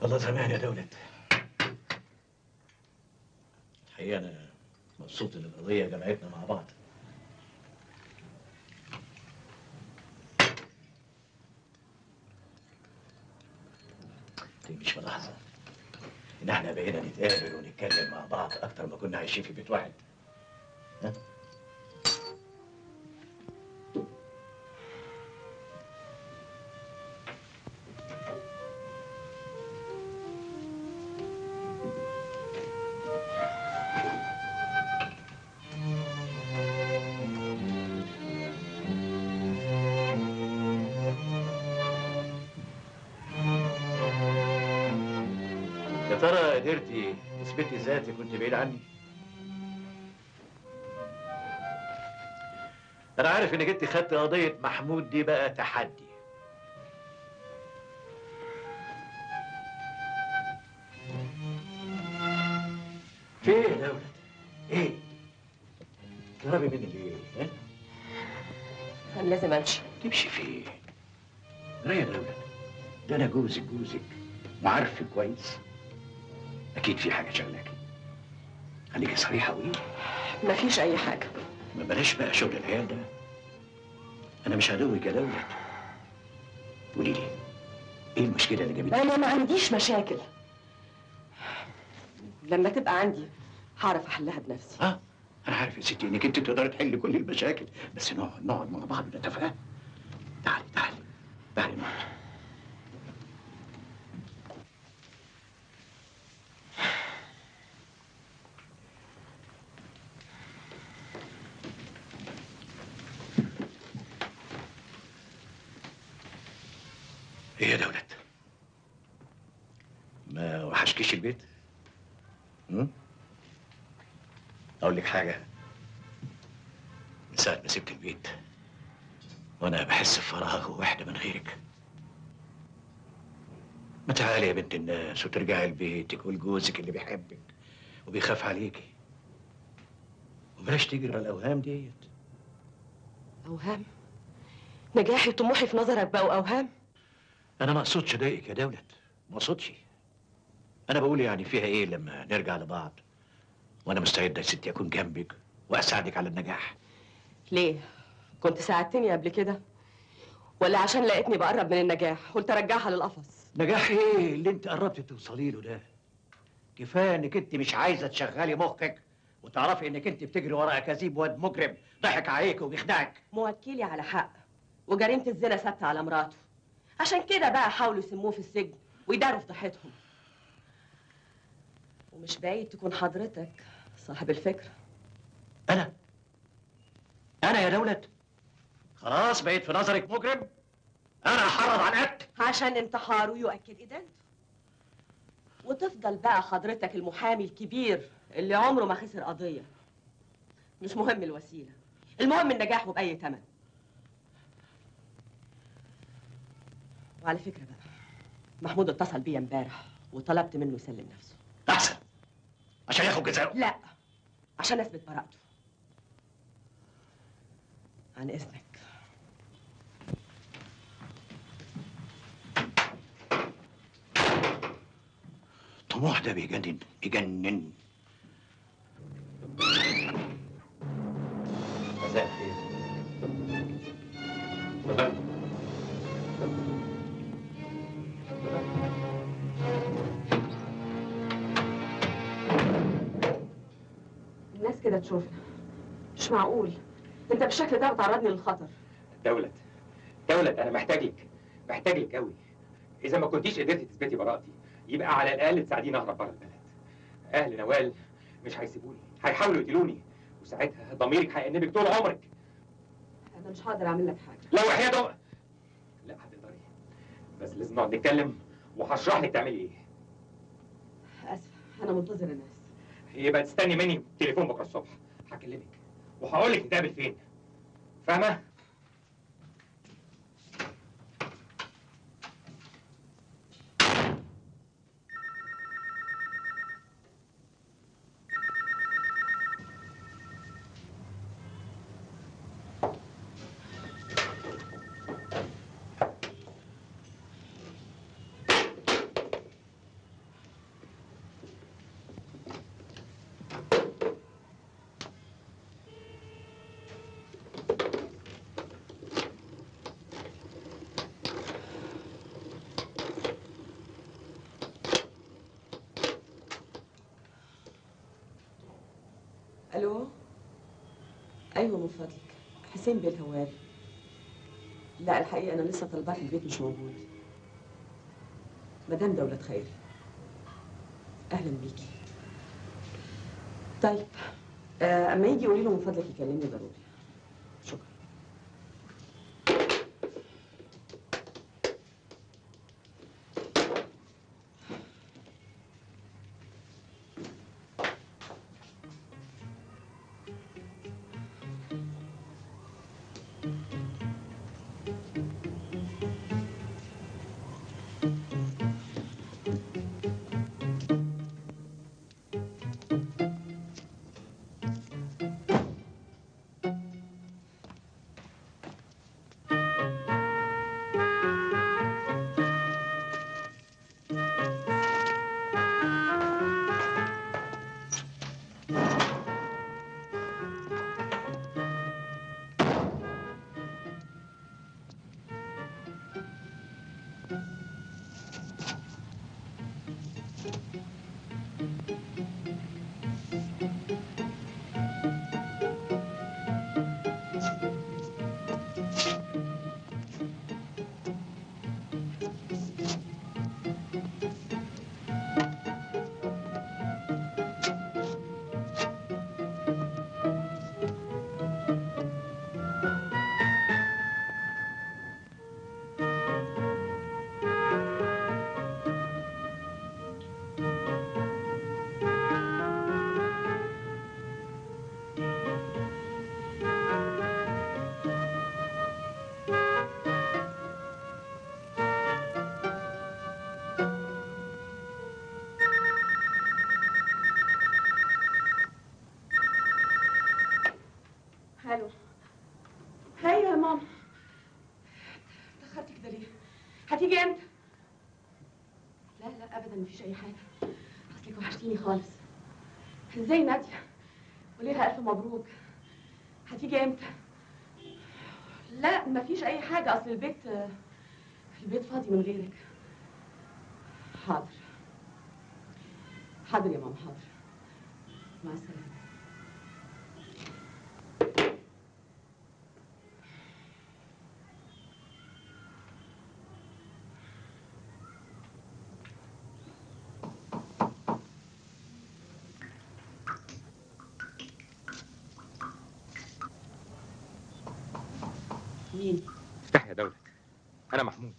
والله زمان يا دولت. الحقيقة أنا مبسوط إن القضية جمعتنا مع بعض. دي مش ملاحظة إن إحنا بقينا نتقابل ونتكلم مع بعض أكتر ما كنا عايشين في بيت واحد؟ ها؟ يا ترى قدرتي تثبتي ذاتك كنت بعيد عني؟ أنا عارف إنك أنت خدت قضية محمود دي بقى تحدي. في إيه يا دولت؟ إيه؟ تهربي مني ليه؟ ها؟ أنا لازم أمشي. تمشي فين؟ يا دولت، ده أنا جوزك وعارفك كويس. أكيد في حاجة شغلاكي. خليكي صريحة وإيه؟ مفيش أي حاجة. ما بلاش بقى شغل العيال ده. أنا مش عدوك يا دولت. قولي لي إيه المشكلة اللي جابتك؟ أنا ما عنديش مشاكل. لما تبقى عندي هعرف أحلها بنفسي. أنا عارف يا ستي إنك أنت تقدري تحلي كل المشاكل، بس نقعد مع بعض ونتفاهم. تعالي نقعد. ايه يا دولت؟ ما وحشكيش البيت؟ اقول لك حاجه، من ساعه ما سبت البيت وانا بحس بفراغ ووحده من غيرك. ما تعالي يا بنت الناس وترجعي لبيتك ولجوزك اللي بيحبك وبيخاف عليكي، وبلاش تجري على الاوهام ديت. أوهام؟ نجاحي وطموحي في نظرك بقوا أوهام؟ أنا ما أقصدش أضايقك يا دولت، ما أقصدش. أنا بقول يعني فيها إيه لما نرجع لبعض وأنا مستعد يا ستي أكون جنبك وأساعدك على النجاح. ليه؟ كنت ساعدتني قبل كده؟ ولا عشان لقيتني بقرب من النجاح قلت أرجعها للقفص؟ نجاح إيه اللي أنت قربت توصلي له ده؟ كفاية إنك أنت مش عايزة تشغلي مخك وتعرفي إنك أنت بتجري ورا أكاذيب واد مجرم ضحك عليك وبيخدعك. موكلي على حق، وجريمة الزنا ثابتة على مراته. عشان كده بقى حاولوا يسموه في السجن ويداروا فضيحتهم. ومش بعيد تكون حضرتك صاحب الفكرة. أنا يا دولت؟ خلاص بقيت في نظرك مجرم؟ أنا هحرض على القتل عشان انتحاره يؤكد إدانته. وتفضل بقى حضرتك المحامي الكبير اللي عمره ما خسر قضية. مش مهم الوسيلة، المهم النجاح وبأي ثمن. وعلى فكرة بقى، محمود اتصل بيا امبارح وطلبت منه يسلم نفسه. أحسن، عشان ياخد جزاءه. لا، عشان اثبت براءته. عن اذنك. الطموح ده بيجنن. مساء الخير. الناس كده تشوفنا، مش معقول. انت بالشكل ده بتعرضني للخطر. دولت انا محتاج لك قوي. اذا ما كنتيش قدرتي تثبتي براءتي يبقى على الاقل تساعديني اهرب بره البلد. اهل نوال مش هيسيبوني، هيحاولوا يقتلوني، وساعتها ضميرك هيأنبك طول عمرك. انا مش هقدر اعمل لك حاجه. لو وحياته لا هتقدري، بس لازم نقعد نتكلم وهشرح لك تعملي ايه. اسف، انا منتظر الناس. يبقى تستني مني تليفون بكره الصبح، هكلمك وهقول لك نتقابل فين. فاهمه؟ الو. ايوه من فضلك، حسين بيه الهواري. لا الحقيقه انا لسه طالباه في البيت مش موجود. مدام دولة خيري. اهلا بيكي. طيب اما يجي قولي له من فضلك يكلمني ضروري. شكرا. الو. ايوه يا ماما. اتأخرتي كده ليه؟ هتيجي امتى؟ لا لا ابدا مفيش اي حاجه، اصلك وحشتيني خالص. ازاي ناديه؟ وليها الف مبروك. هتيجي امتى؟ لا مفيش اي حاجه، اصل البيت فاضي من غيرك. حاضر حاضر يا ماما حاضر. مع السلامه. مين؟ افتحي يا دولة. أنا محمود.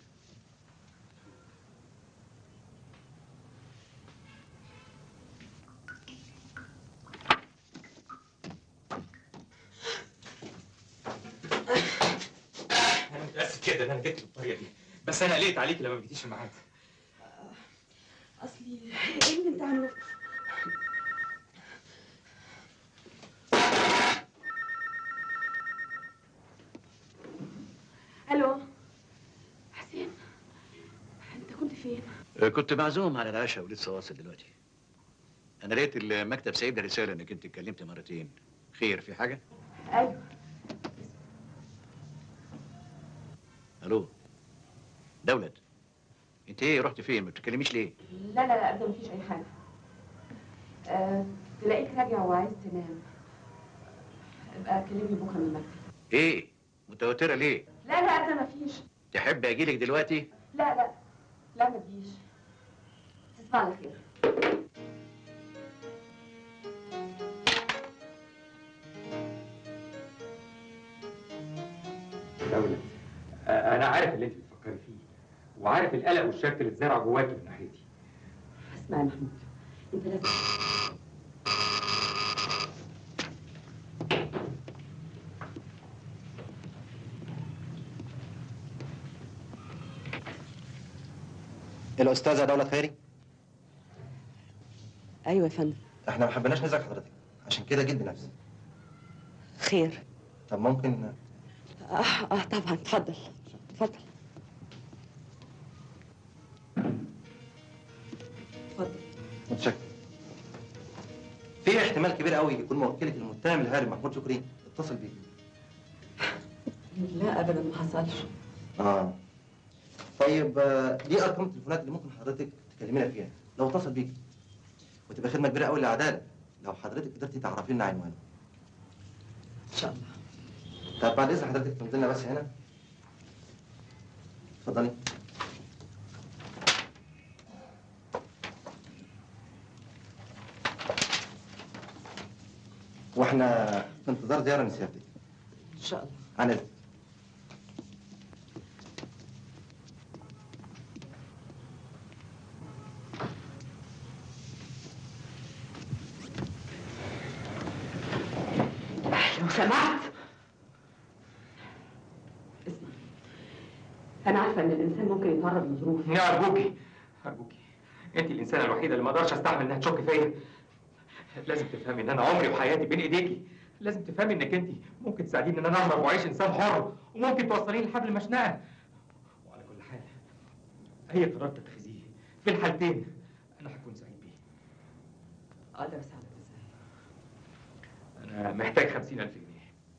أنا متأسف كده إن أنا جيت بالطريقة دي، بس أنا قلقت عليكي لما ما جيتيش الميعاد. اصلي ايه اللي انت عامله؟ الو حسين، انت كنت فين؟ كنت معزوم على العشاء ولسه واصل دلوقتي. انا لقيت المكتب سايب لي رساله انك انت اتكلمت مرتين. خير في حاجه؟ ايوه. الو دولت، انت ايه رحت فين؟ ما بتتكلميش ليه؟ لا لا لا ابدا مفيش اي حاجه. تلاقيك راجع وعايز تنام. ابقى كلمني بكره من المكتب. ايه متوتره ليه؟ لا لا ابدا مفيش. تحب اجيلك دلوقتي؟ لا لا لا ما تجيش. تصبح على خير. دولة، أنا عارف اللي أنت بتفكري فيه، وعارف القلق والشك اللي اتزرع جواكي من ناحيتي. اسمع يا محمود، انت لازم الأستاذة دولة خيري؟ ايوه يا فندم. احنا ما حبيناش نزعج حضرتك، عشان كده جيت بنفسي. خير. طب ممكن؟ طبعا اتفضل اتفضل. اتفضل. متشكر. في احتمال كبير قوي يكون موكلك المتهم الهارب محمود شكري اتصل بيك. لا ابدا ما حصلش. طيب دي ارقام التليفونات اللي ممكن حضرتك تكلمينا فيها لو اتصل بيك، وتبقى خدمه كبيره قوي للعداله لو حضرتك قدرتي تعرفي لنا عنوانه. شاء الله. طب بعد اذن حضرتك تنزلنا بس هنا. اتفضلي. واحنا في انتظار زياره من سيادتك. ان شاء الله. عن اذن. لو سمحت. اسمع، انا عارفه ان الانسان ممكن يتعرض لظروف. ارجوكي ارجوكي، انت الانسانه الوحيده اللي ما اقدرش استحمل انها تشك فيا. لازم تفهمي ان انا عمري وحياتي بين ايديكي. لازم تفهمي انك انت ممكن تساعديني ان انا اهرب واعيش انسان حر، وممكن توصليني لحبل المشنقه. وعلى كل حال اي قرار تتخذيه في الحالتين انا هكون سعيد بيه. اقدر اساعدك ازاي؟ انا محتاج 50,000 جنيه.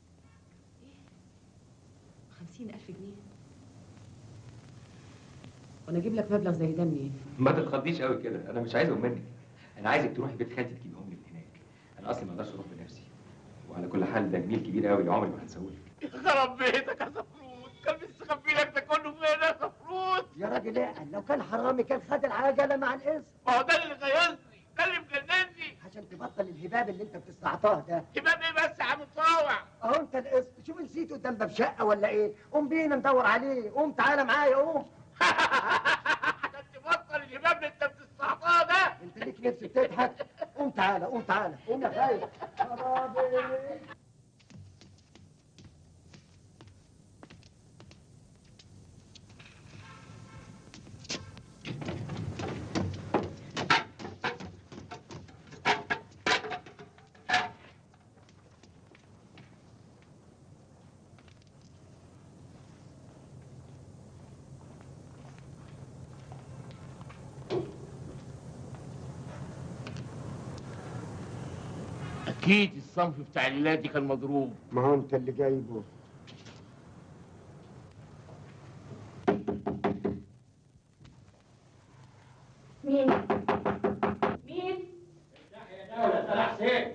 50,000 جنيه؟ وانا اجيب لك مبلغ زي ده منين؟ ما تتخضيش قوي كده، انا مش عايزهم منك. انا عايزك تروحي بيت خالتي تجيبهم لي من هناك. انا اصلي ما اقدرش اروح بنفسي. وعلى كل حال ده جميل كبير قوي اللي عمري ما هنساهولك. خرب بيتك يا سفروت، كان مستخبي لك ده كله فين يا سفروت؟ يا راجل ايه؟ لو كان حرامي كان خد العجله مع الاسم. ما هو ده اللي غيظني، ده اللي مجنني. عشان تبطل الهباب اللي انت بتستعطاه ده. هباب ايه بس يا عم مطاوع؟ اهو انت القسط، شوف نسيته قدام باب شقه ولا ايه؟ قوم بينا ندور عليه، قوم تعالى معايا قوم. عشان تبطل الهباب اللي انت بتستعطاه ده. انت ليك نفس بتضحك؟ قوم تعالى قوم تعالى قوم يا خايف. خرابي. اكيد الصنف بتاع الليلة دي كان مضروب. ما هو انت اللي جايبه. مين؟ مين؟ افتحي يا دولة، طلع حسين.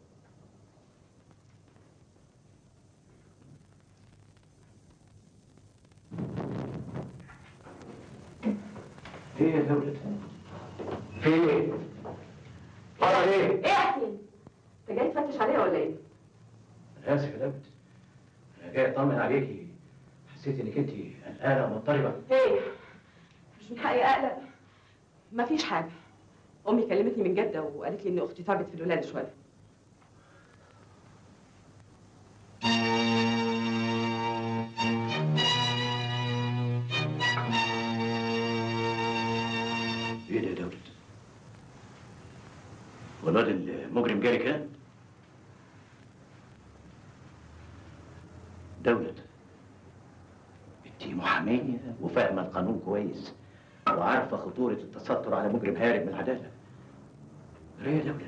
ايه يا دولة؟ في ايه؟ طلع ايه؟ ايه يا حسين؟ انت جاي تفتش عليا ولا ايه؟ انا اسف يا دولة، انا جاي اطمن عليكي. حسيت انك انت قلقانه ومضطربه. ايه؟ مش من حقي اقلق؟ مفيش حاجه. امي كلمتني من جده وقالت لي ان اختي تعبت في الولاده شويه. ايه ده يا دولة؟ والواد المجرم جالي كان؟ دولة، انت محامية وفاهمة القانون كويس وعارفة خطورة التستر على مجرم هارب من العدالة. ايه يا دولة؟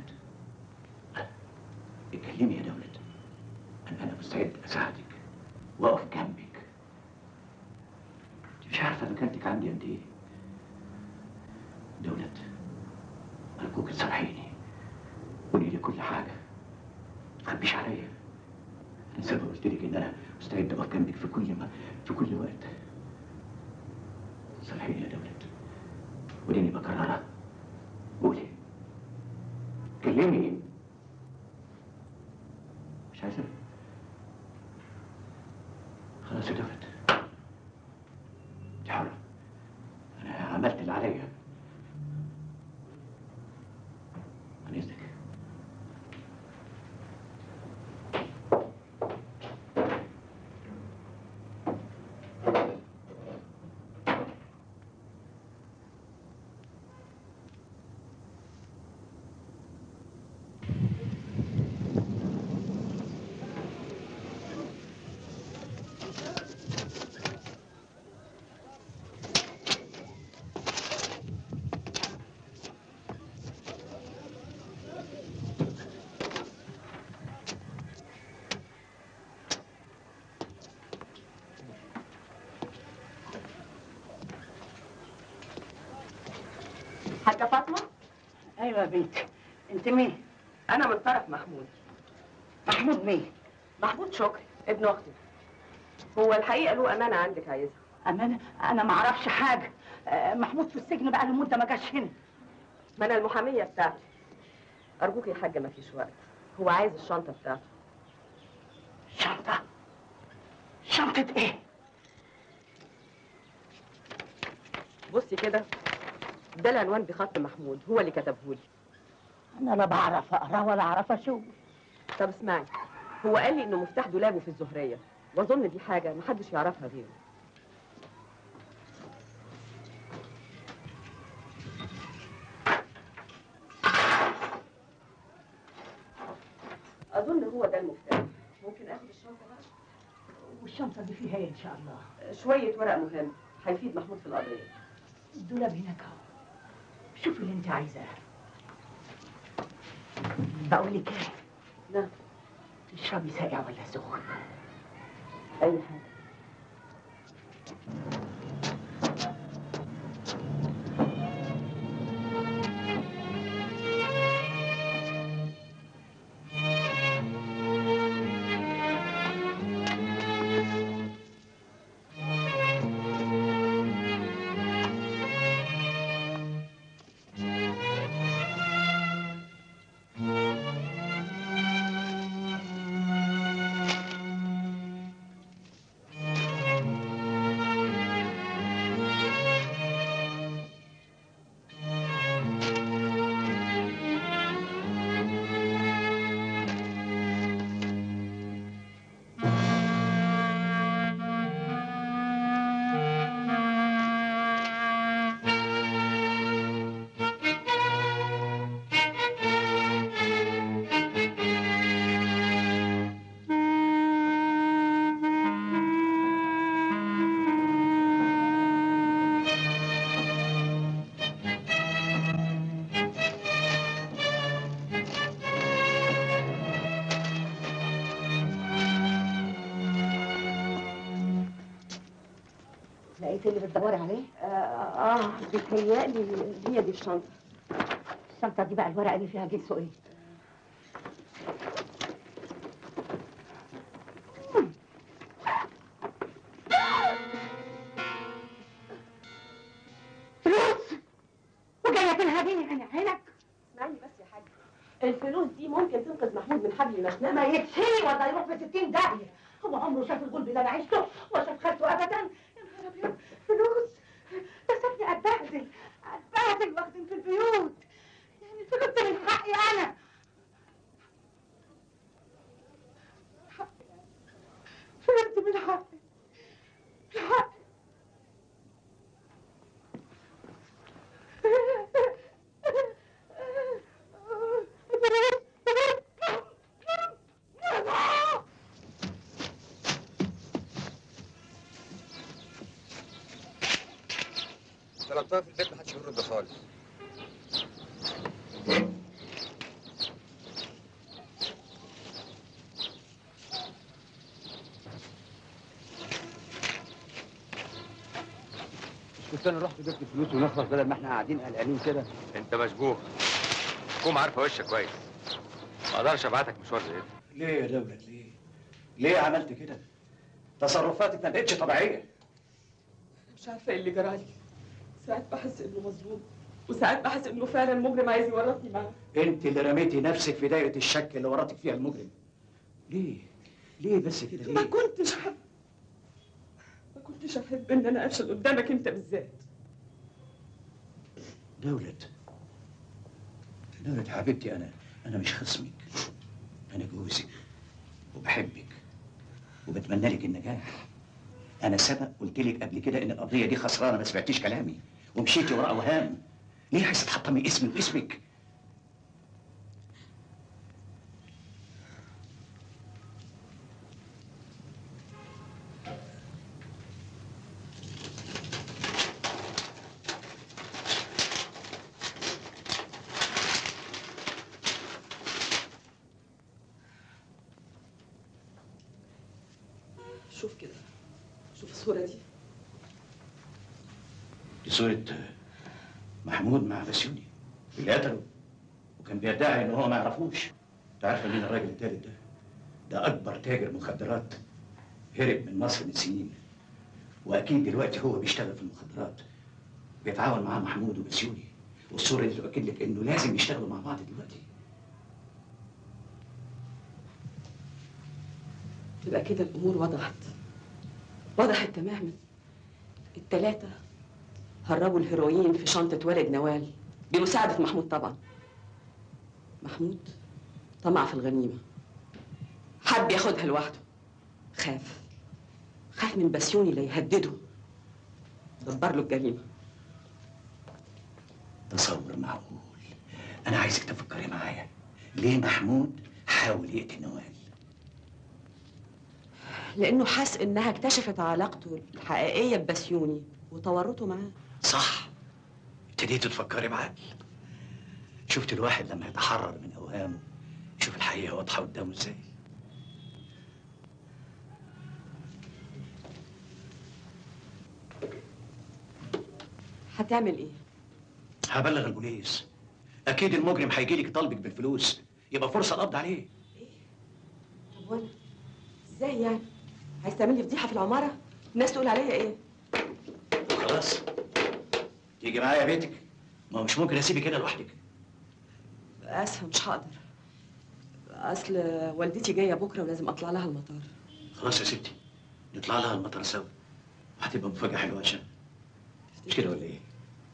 اتكلمي يا دولة. أنا مستعد أساعدك وأقف جنبك. انت مش عارفة مكانتك عندي قد إيه. دولة، أرجوك تسامحيني. قولي لي كل حاجة، ما تخبيش عليا. أنا سبق قلت لك إن أنا مستعد أقف جنبك في كل وقت. سامحيني يا دولة، وديني بكررها. قولي، كلمني. مش عايزة؟ خلاص يا دولة، انت حرة. أنا عملت اللي عليا. عن إذنك. حاجه فاطمه؟ ايوه يا بنتي. انت مين؟ انا من طرف محمود. محمود مين؟ محمود شكري ابن اختي. هو الحقيقه له امانه عندك عايزها. امانه؟ انا ما اعرفش حاجه. محمود في السجن بقى له مده ما جاش هنا. ما انا المحاميه بتاعته. ارجوك يا حاجه ما فيش وقت. هو عايز الشنطه بتاعته. شنطه؟ شنطه ايه؟ بصي كده، ده العنوان بخط محمود، هو اللي كتبهولي. انا لا بعرف اقرا ولا اعرف اشوف. طب اسمعي، هو قال لي انه مفتاح دولابه في الزهريه، واظن دي حاجه محدش يعرفها غيره. اظن هو ده المفتاح. ممكن اخد الشنطه بقى؟ والشنطه دي فيها ايه ان شاء الله؟ شويه ورق مهم هيفيد محمود في القضيه. الدولاب هناك اهو. شوفي اللي انت عايزاه. بقول لك ايه؟ نعم. تشربي ساقع ولا سخن؟ اي حاجه. لقيت اللي بتدوري عليه؟ بيتهيألي هي دي الشنطه. الشنطه دي بقى الورقه اللي فيها جنسه ايه؟ فلوس؟ وجايه بالهديه عن عينك؟ اسمعني بس يا حاج، الفلوس دي ممكن تنقذ محمود من حبل المشنقه. ما يتسري ولا يروح في 60 داهيه. هو عمره شاف الغلب اللي انا عشته وشاف خالته ابدا. يا نهار ابيض، فلوس؟ ده سابني اتبهدل واخدم في البيوت. يعني الفلوس دي من حقي انا. فلوس دي من حقي. من حقي. طلبتها في البيت محدش بيرد خالص. مش كنت انا رحت جبت فلوس ونخلص بدل ما احنا قاعدين قلقانين كده؟ انت مشبوه. حكومة عارفه وشك كويس. ما اقدرش ابعتك مشوار زي ده. ليه يا دولت ليه؟ ليه عملت كده؟ تصرفاتك ما بقتش طبيعيه. مش عارفه ايه اللي جرالي. ساعات بحس انه مظلوم، وساعات بحس انه فعلا مجرم عايز يورطني معاه. انت اللي رميتي نفسك في دايره الشك اللي ورطك فيها المجرم. ليه؟ ليه بس كده ليه؟ ما كنتش احب ان انا افشل قدامك انت بالذات. دولت حبيبتي، انا مش خصمك. انا جوزك وبحبك وبتمنى لك النجاح. انا سبق قلت لك قبل كده ان القضيه دي خسرانه، ما سمعتيش كلامي ومشيتي وراء اوهام. ليه عايزه تحطمي اسمي واسمك؟ شوف كده، شوف الصورة دي. دي صورة محمود مع بسيوني اللي قتله، وكان بيدعي ان هو ما يعرفوش. انت عارفه مين الراجل التالت ده؟ ده اكبر تاجر مخدرات، هرب من مصر من سنين، واكيد دلوقتي هو بيشتغل في المخدرات، بيتعاون مع محمود وبسيوني، والصورة دي تؤكد لك انه لازم يشتغلوا مع بعض دلوقتي. يبقى كده الامور وضحت تماما. الثلاثه هربوا الهيروين في شنطه والد نوال بمساعده محمود طبعا. محمود طمع في الغنيمه، حب ياخدها لوحده، خاف من بسيوني لا يهدده، دبر له الجريمه. تصور معقول. انا عايزك تفكري معايا، ليه محمود حاول يقتل نوال؟ لانه حس انها اكتشفت علاقته الحقيقيه ببسيوني وتورطه معاه. صح، ابتديت تفكري بعقل. شفت الواحد لما يتحرر من اوهامه شوف الحقيقه واضحه قدامه ازاي. هتعمل ايه؟ هبلغ البوليس، اكيد المجرم هيجي لك يطالبك بالفلوس، يبقى فرصه القبض عليه. طب وانا ازاي يعني؟ عايز تعمل لي فضيحه في العماره؟ الناس تقول عليا ايه؟ خلاص تيجي معايا بيتك، ما هو مش ممكن اسيبك كده لوحدك. اسفه مش هقدر، اصل والدتي جايه بكره ولازم اطلع لها المطار. خلاص يا ستي، نطلع لها المطار سوا، هتبقى مفاجاه حلوه عشان مش كده ولا ايه؟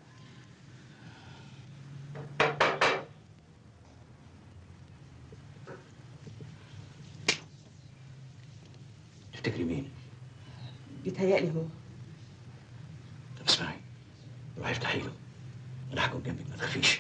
تفتكري مين؟ بيتهيألي هو. طب اسمعي، روحي افتحي له، انا هكون جنبك ما تخافيش.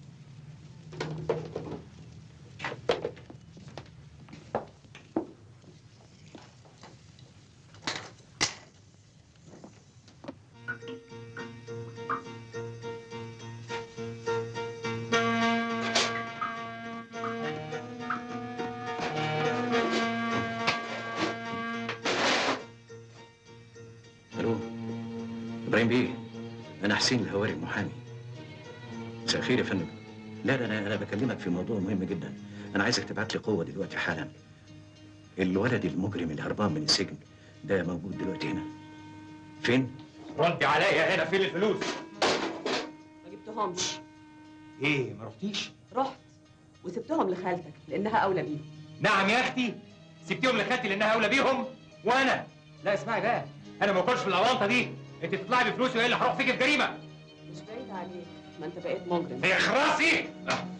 ابراهيم بيه، انا حسين الهواري المحامي. مساء الخير يا فندم. لا انا بكلمك في موضوع مهم جدا. انا عايزك تبعت لي قوه دلوقتي حالا. الولد المجرم اللي هربان من السجن ده موجود دلوقتي هنا. فين؟ ردي عليا هنا، فين الفلوس؟ ما جبتهمش. ايه ما رحتيش؟ رحت وسبتهم لخالتك لانها اولى بيهم. نعم يا اختي، سبتيهم لخالتي لانها اولى بيهم، وانا لا اسمعي بقى، انا ما باكلش في الاونطه دي، انت تطلعي بفلوسي وايه اللي هروح فيك في جريمه. مش بعيد عليك، ما انت بقيت مجرم. يا خراسي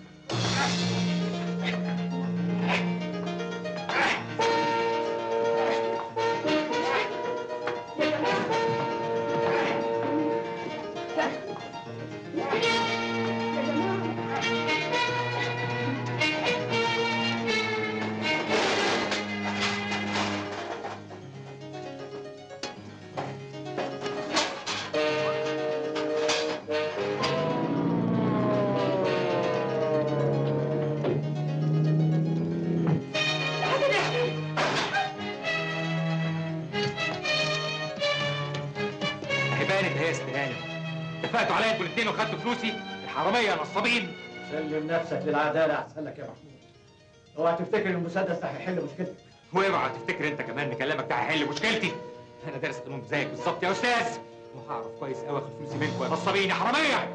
اتفقتوا عليا انتوا الاثنين وخدتوا فلوسي، الحراميه نصابين. سلم نفسك للعداله احسن لك يا محمود. اوعى تفتكر ان المسدس ده هيحل مشكلتك. واوعى تفتكر انت كمان ان كلامك ده هيحل مشكلتي. انا دارس قانون زيك بالظبط يا استاذ، وهعرف كويس قوي اخد فلوسي منكم يا نصابين يا حراميه.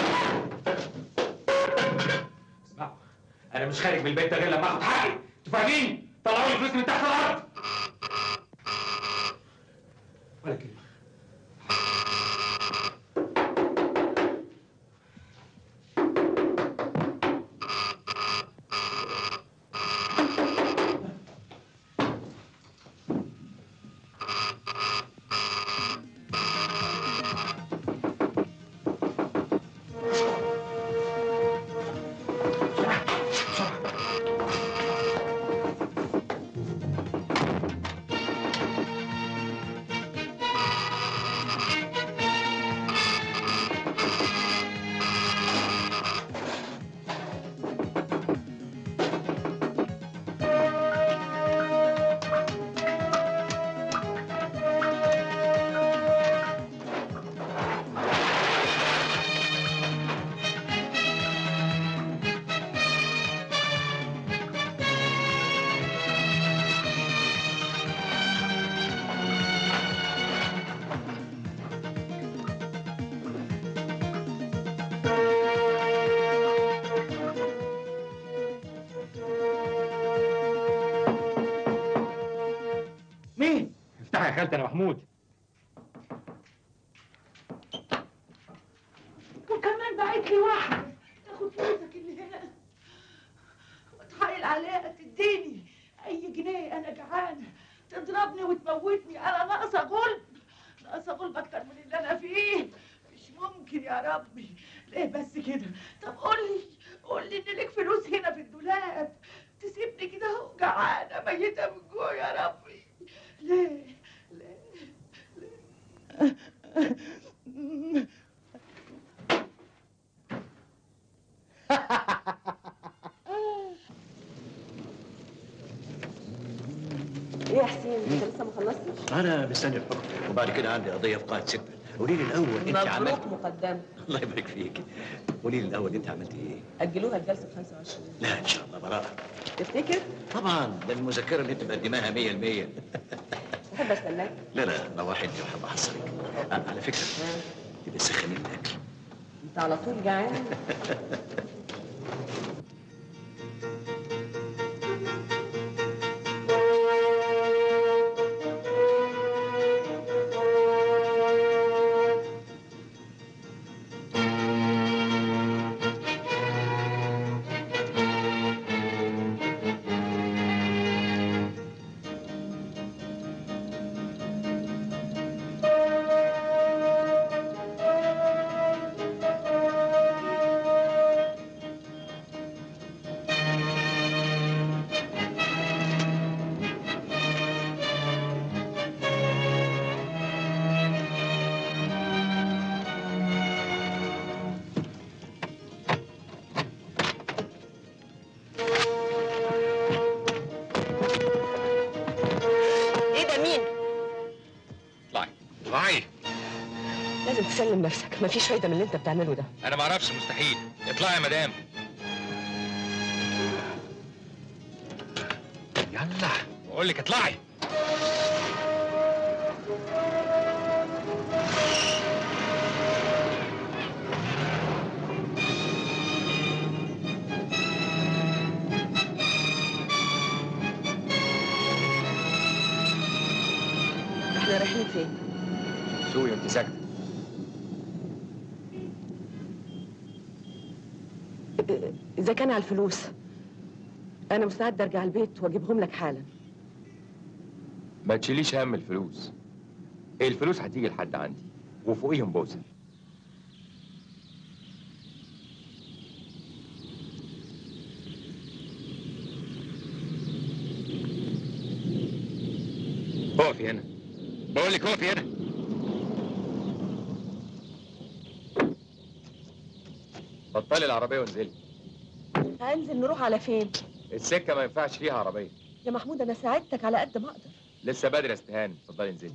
اسمعوا، انا مش خارج من البيت ده غير لما اخد حقي، انتوا فاهمين؟ طلعوا لي فلوسي من تحت الارض. ولا كلمه. افتح يا خالتي، انا محمود. وكمان بعت لي واحد تاخد فلوسك اللي هنا وتحايل عليها تديني اي جنيه. انا جعانه، تضربني وتموتني. انا ناقصه غلب، ناقصه غلب اكتر من اللي انا فيه. مش ممكن يا ربي، ليه بس كده؟ طب قول لي ان لك فلوس هنا في الدولاب، تسيبني كده اهو جعانه ميته من جوع يا ربي. ليه ايه يا حسين، انت لسه ما خلصتش؟ انا مستني الحكم، وبعد كده عندي قضيه في قاعه سجن. قولي لي الاول انت عملت. مبروك مقدما. الله يبارك فيك. قولي لي الاول انت عملتي ايه؟ اجلوها لجلسه 25. لا ان شاء الله براءه. تفتكر؟ طبعا، ده المذكره اللي انت مقدماها 100%. تحب استناك؟ لا وحدي واحب احصرك. على فكره تبقى سخنين الاكل. انت على طول جعان. لازم تسلم نفسك، مفيش فايده من اللي انت بتعمله ده. انا ما اعرفش، مستحيل. اطلعي يا مدام. يلا بقول لك اطلعي. احنا رايحين فين؟ سوقي وانت ساكته. اذا كان على الفلوس انا مستعد ارجع البيت واجيبهم لك حالا. ما تشيليش هم الفلوس. الفلوس هتيجي لحد عندي وفوقيهم بوسه. اقفي هنا، بقول لك اقفي هنا. بطلي العربيه وانزلي. هنزل نروح على فين؟ السكه ما ينفعش فيها عربيه. يا محمود انا ساعدتك على قد ما اقدر. لسه بدري يا استهان، اتفضلي انزلي.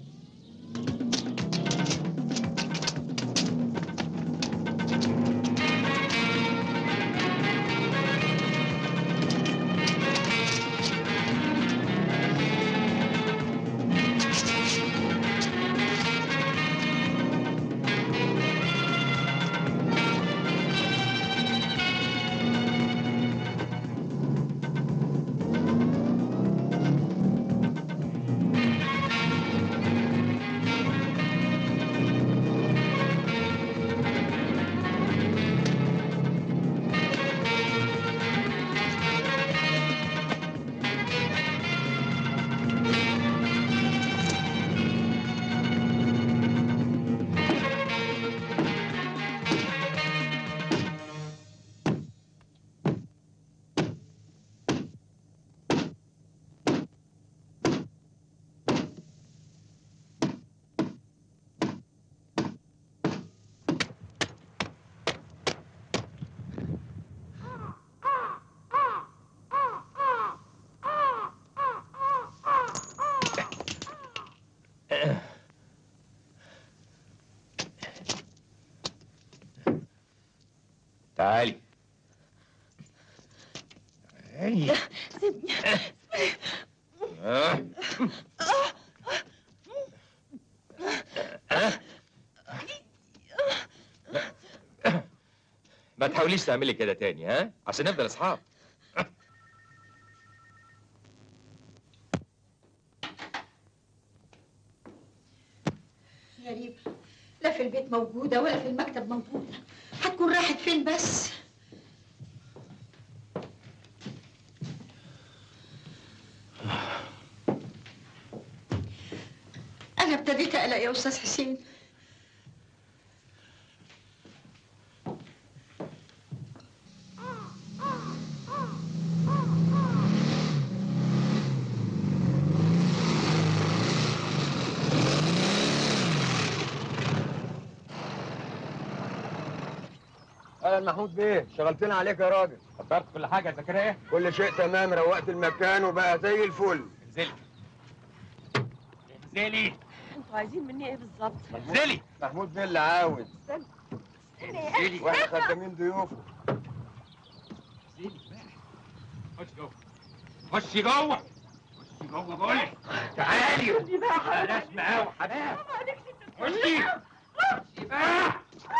تعالي. تعالي. سيبني. ما تحاوليش تعملي كده تاني، ها؟ عشان نفضل اصحاب. غريبة، لا في البيت موجودة ولا في المكتب موجودة. هتكون راحت فين بس؟ أنا ابتديت أقلق يا أستاذ حسين. اهلا محمود بيه، شغلتنا عليك يا راجل. حضرت كل حاجه يا زكريا؟ كل شيء تمام، روقت المكان وبقى زي الفل. انزلي انزلي. انتوا عايزين مني ايه بالظبط؟ انزلي. محمود بيه اللي عاوز. انزلي. واحنا خدامين ضيوفه. انزلي بقى. خش جوه. خشي جوه. خشي جوه بقول لك. تعالي. بلاش مقاوح حبيبي. خشي. خشي بقى.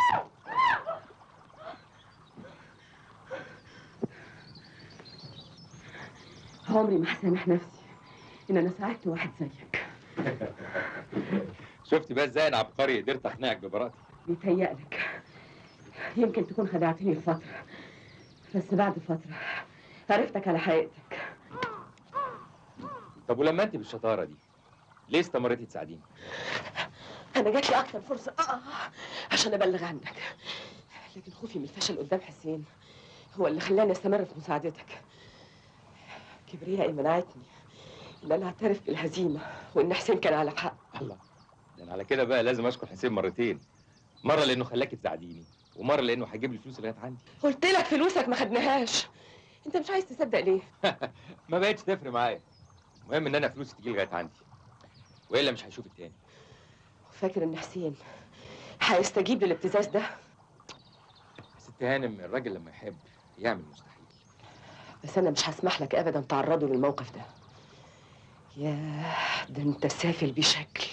عمري ما هسامح نفسي ان انا ساعدت واحد زيك. شفتي بقى ازاي انا عبقري قدرت اقنعك ببراءتي؟ بيتهيألك يمكن تكون خدعتني لفترة، بس بعد فترة عرفتك على حقيقتك. طب ولما انت بالشطاره دي ليه استمريتي تساعديني؟ انا جات لي اكتر فرصة عشان ابلغ عنك، لكن خوفي من الفشل قدام حسين هو اللي خلاني استمر في مساعدتك. كبريائي منعتني ان انا اعترف بالهزيمة وان حسين كان على حق. الله، ده انا على كده بقى لازم اشكر حسين مرتين، مرة لانه خلاكي تساعديني، ومرة لانه هيجيب لي الفلوس لغاية عندي. قلت لك فلوسك ما خدناهاش، انت مش عايز تصدق ليه؟ ما بقتش تفرق معايا، المهم ان انا فلوسي تيجي لغاية عندي، والا مش هشوفك تاني. فاكر ان حسين هيستجيب للابتزاز ده؟ ست هانم، الراجل لما يحب يعمل مستحيل. بس انا مش هسمح لك ابدا تعرضه للموقف ده. ياه، ده انت سافل بشكل.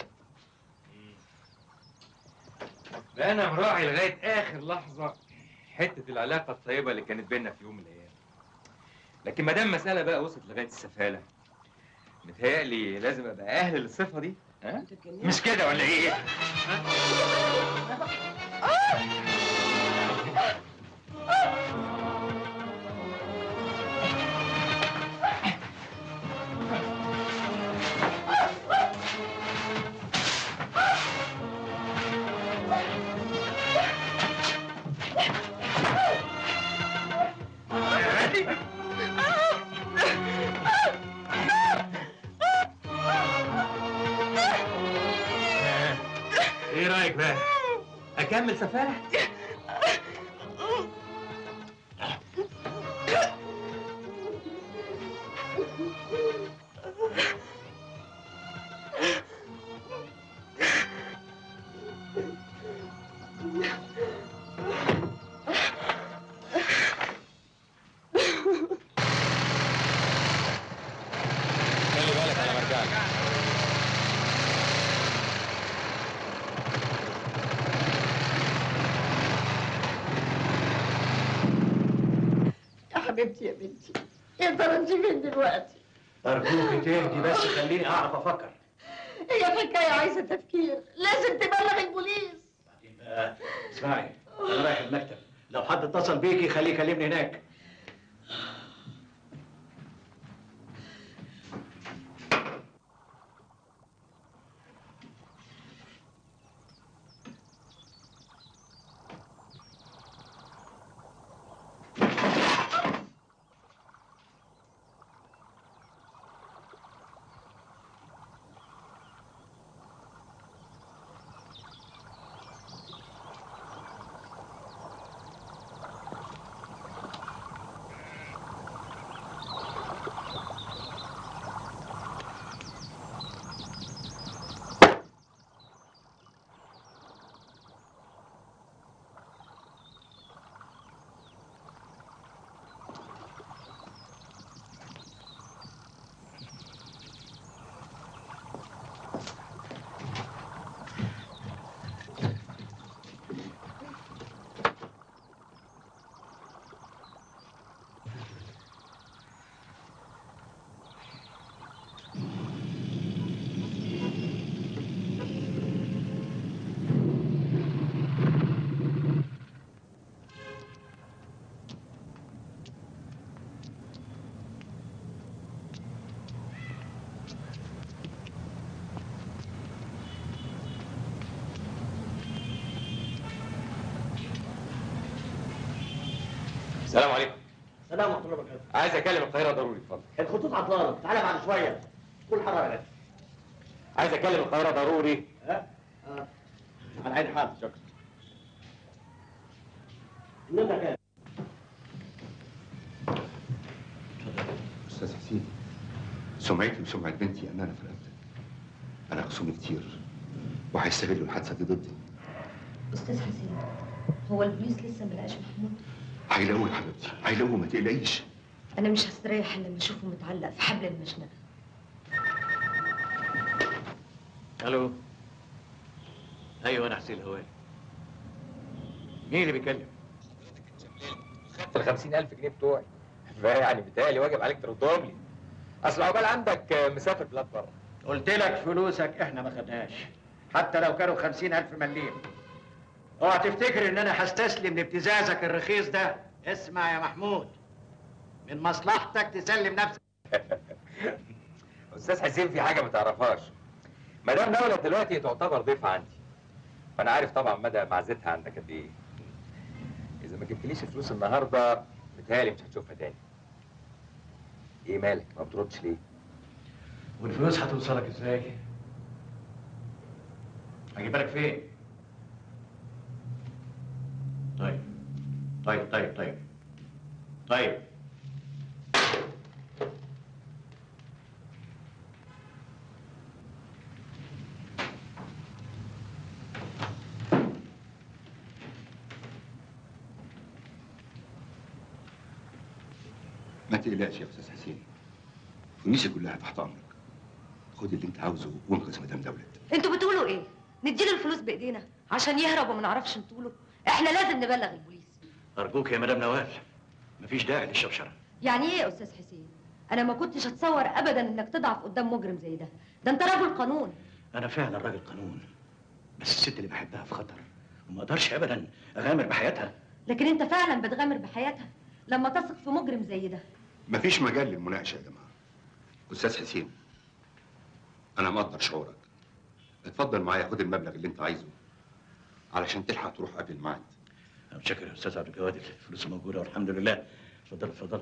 ده انا مراعي لغاية اخر لحظة حتة العلاقة الطيبة اللي كانت بيننا في يوم من الايام، لكن ما دام مسألة بقى وصلت لغاية السفالة، متهيألي لازم ابقى اهل للصفة دي. ها؟ مش كده ولا ايه؟ ايه رايك بقى؟ اكمل سفالة؟ خلي بالك على مرجعك. يا حبيبتي يا بنتي، يا ترى انت فين دلوقتي؟ أرجوك تهدي بس، خليني أعرف أفكر. هي الحكاية عايزة تفكير، لازم تبلغ البوليس. اسمعي، أنا رايح المكتب، لو حد اتصل بيكي خليه يكلمني هناك. السلام عليكم. سلام ورحمه الله وبركاته. عايز اكلم القاهره ضروري، اتفضل. الخطوط عطلانه، تعالى بعد شويه. كل حراره بس. عايز اكلم القاهره ضروري. على عين حاضر. شكرا. النمره كام؟ استاذ حسين، سمعتي وسمعه بنتي امانه في رقبتك. انا خصومي كتير وهيستغلوا الحادثه دي ضدي. استاذ حسين، هو البوليس لسه ما لقاش محمود؟ هيلاقوه يا حبيبتي، هيلاقوه، ما تقلقيش. انا مش هستريح الا لما اشوفه متعلق في حبل المشنقه. الو. ايوه انا حسين الهواري. مين اللي بيكلم؟ خدت ال 50,000 جنيه بتوعي، فيعني بيتهيألي واجب عليك تردهم لي. اصل عقبال عندك مسافر بلاد بره. قلت لك فلوسك احنا ما خدناهاش، حتى لو كانوا 50,000 مليم. اوعى تفتكر ان انا هستسلم لابتزازك الرخيص ده. اسمع يا محمود، من مصلحتك تسلم نفسك. استاذ حسين، في حاجه ما تعرفهاش. مدام دولة دلوقتي تعتبر ضيفه عندي، وانا عارف طبعا مدى معزتها عندك قد ايه. اذا ما جبتليش الفلوس النهارده متهيألي مش هتشوفها تاني. ايه مالك ما بتردش ليه؟ والفلوس هتوصلك ازاي؟ هجيبها لك فين؟ طيب طيب طيب طيب طيب ما تقلقش يا استاذ حسين، فلوسي كلها تحت امرك. خد اللي انت عاوزه وانقذ مدام دولة. انتوا بتقولوا ايه؟ نديله الفلوس بايدينا عشان يهرب وما نعرفش نطوله؟ احنا لازم نبلغ البوليس. ارجوك يا مدام نوال، مفيش داعي للشوشره. يعني ايه يا استاذ حسين؟ انا ما كنتش اتصور ابدا انك تضعف قدام مجرم زي ده. ده انت راجل قانون. انا فعلا راجل قانون، بس الست اللي بحبها في خطر وما اقدرش ابدا اغامر بحياتها. لكن انت فعلا بتغامر بحياتها لما تثق في مجرم زي ده. مفيش مجال للمناقشه يا جماعه. استاذ حسين، انا مقدر شعورك. اتفضل معايا، خد المبلغ اللي انت عايزه علشان تلحق تروح قبل الميعاد. انا متشكر يا استاذ عبد الجواد، الفلوس موجوده والحمد لله. اتفضل اتفضل.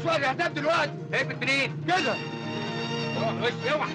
مش وقت اعتاب دلوقتي. هيفت منين؟ كده. روح وش اوعى.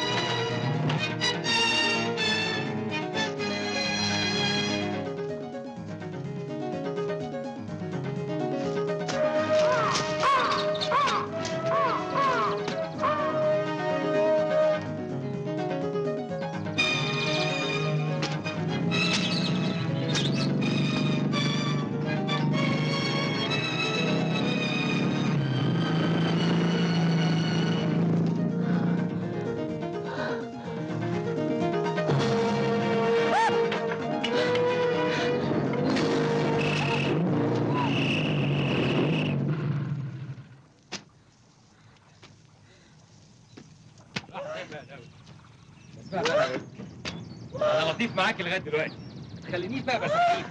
انا لطيف معاك لغايه دلوقتي، ما تخلينيش بقى بسكيت.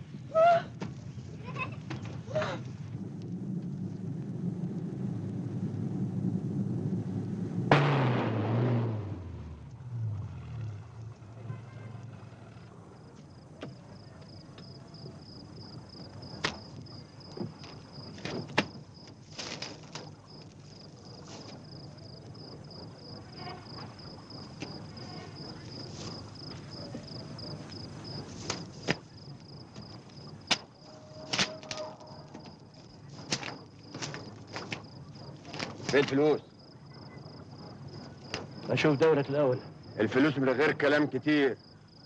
فين الفلوس؟ اشوف دورة الاول. الفلوس من غير كلام كتير.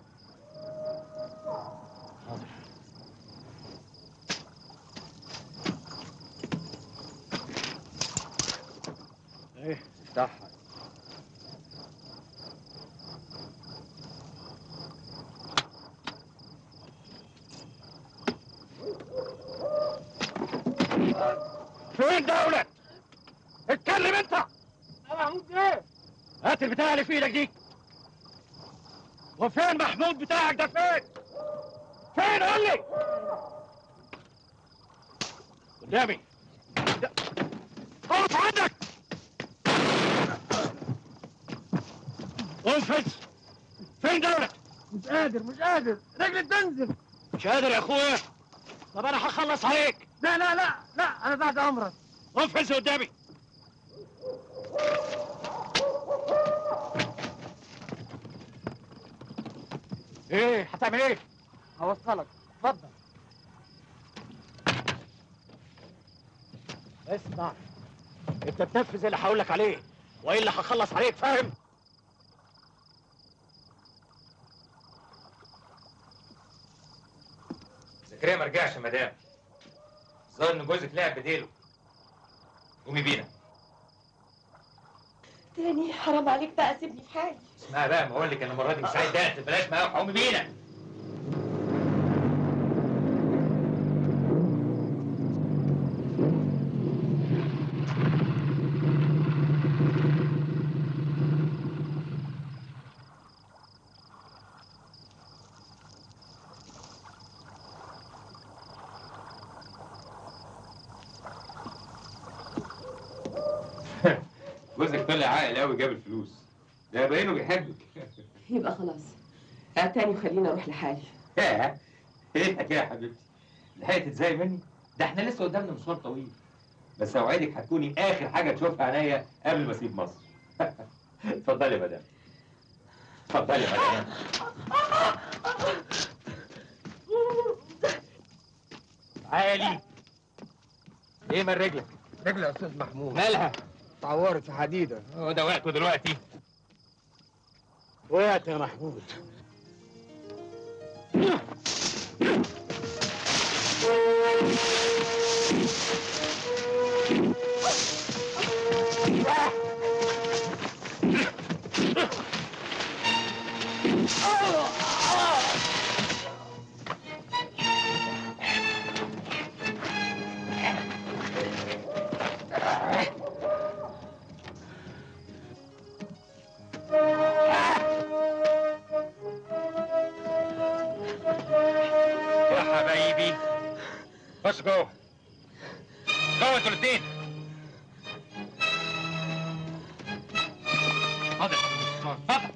ايه افتحها. فين دولة؟ اتكلم انت. يا محمود ايه؟ هات البتاع اللي في ايدك دي. وفين محمود بتاعك ده فين؟ فين قول لي؟ قدامي. اقف عندك. انفذ. فين دولة؟ مش قادر رجلي تنزل. مش قادر يا اخويا. طب انا هخلص عليك. لا انا تحت امرك. انفذ قدامي. ايه هتعمل ايه؟ هوصلك. اتفضل. اسمع، انت تنفذ اللي هقول لك عليه والا هخلص عليك، فاهم؟ زكريا ما رجعش يا مدام. الظاهر ان جوزك لعب بديله. قومي بينا. تاني حرام عليك بقى، سيبني في حالي. اسمعي بقى، ما اقول لك انا المره دي مش عايز دقت، بلاش معاك. قومي بينا. جوزك طلع عاقل قوي، جاب الفلوس. ده باينه بيحبك. يبقى خلاص، اعتاني وخليني اروح لحالي. ايه الحكايه يا حبيبتي؟ لحقت ازاي مني؟ ده احنا لسه قدامنا مشوار طويل. بس اوعدك هتكوني اخر حاجه تشوفها عينيا قبل ما اسيب مصر. اتفضلي يا مدام. اتفضلي يا مدام. عالي. ايه من رجلك؟ رجلي يا استاذ محمود. مالها؟ اتعورت في حديده. هو ده وقته دلوقتي؟ وقعت يا محمود. يا حبايبي خش جوه. جوه انتوا الاثنين. حاضر اتفضل.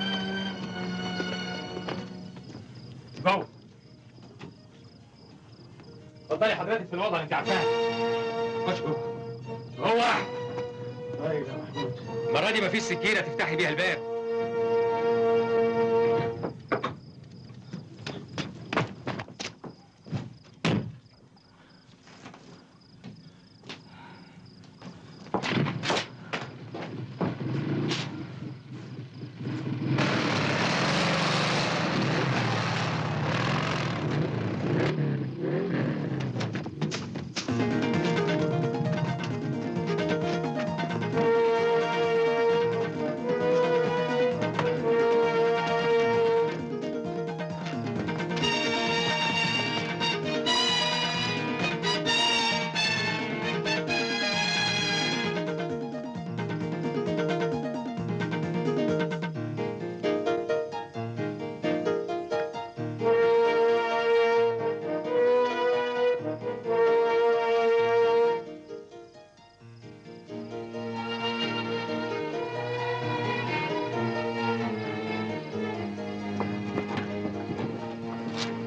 جوه. اتفضلي حضرتك في الوضع اللي انت عارفاه. خش جوه. جوه. طيب يا محمود. المره دي مفيش سكينه تفتحي بيها الباب.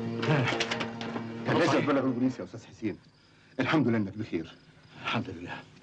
كان لازم تبلغ البوليس يا استاذ حسين. الحمد لله انك بخير. الحمد لله.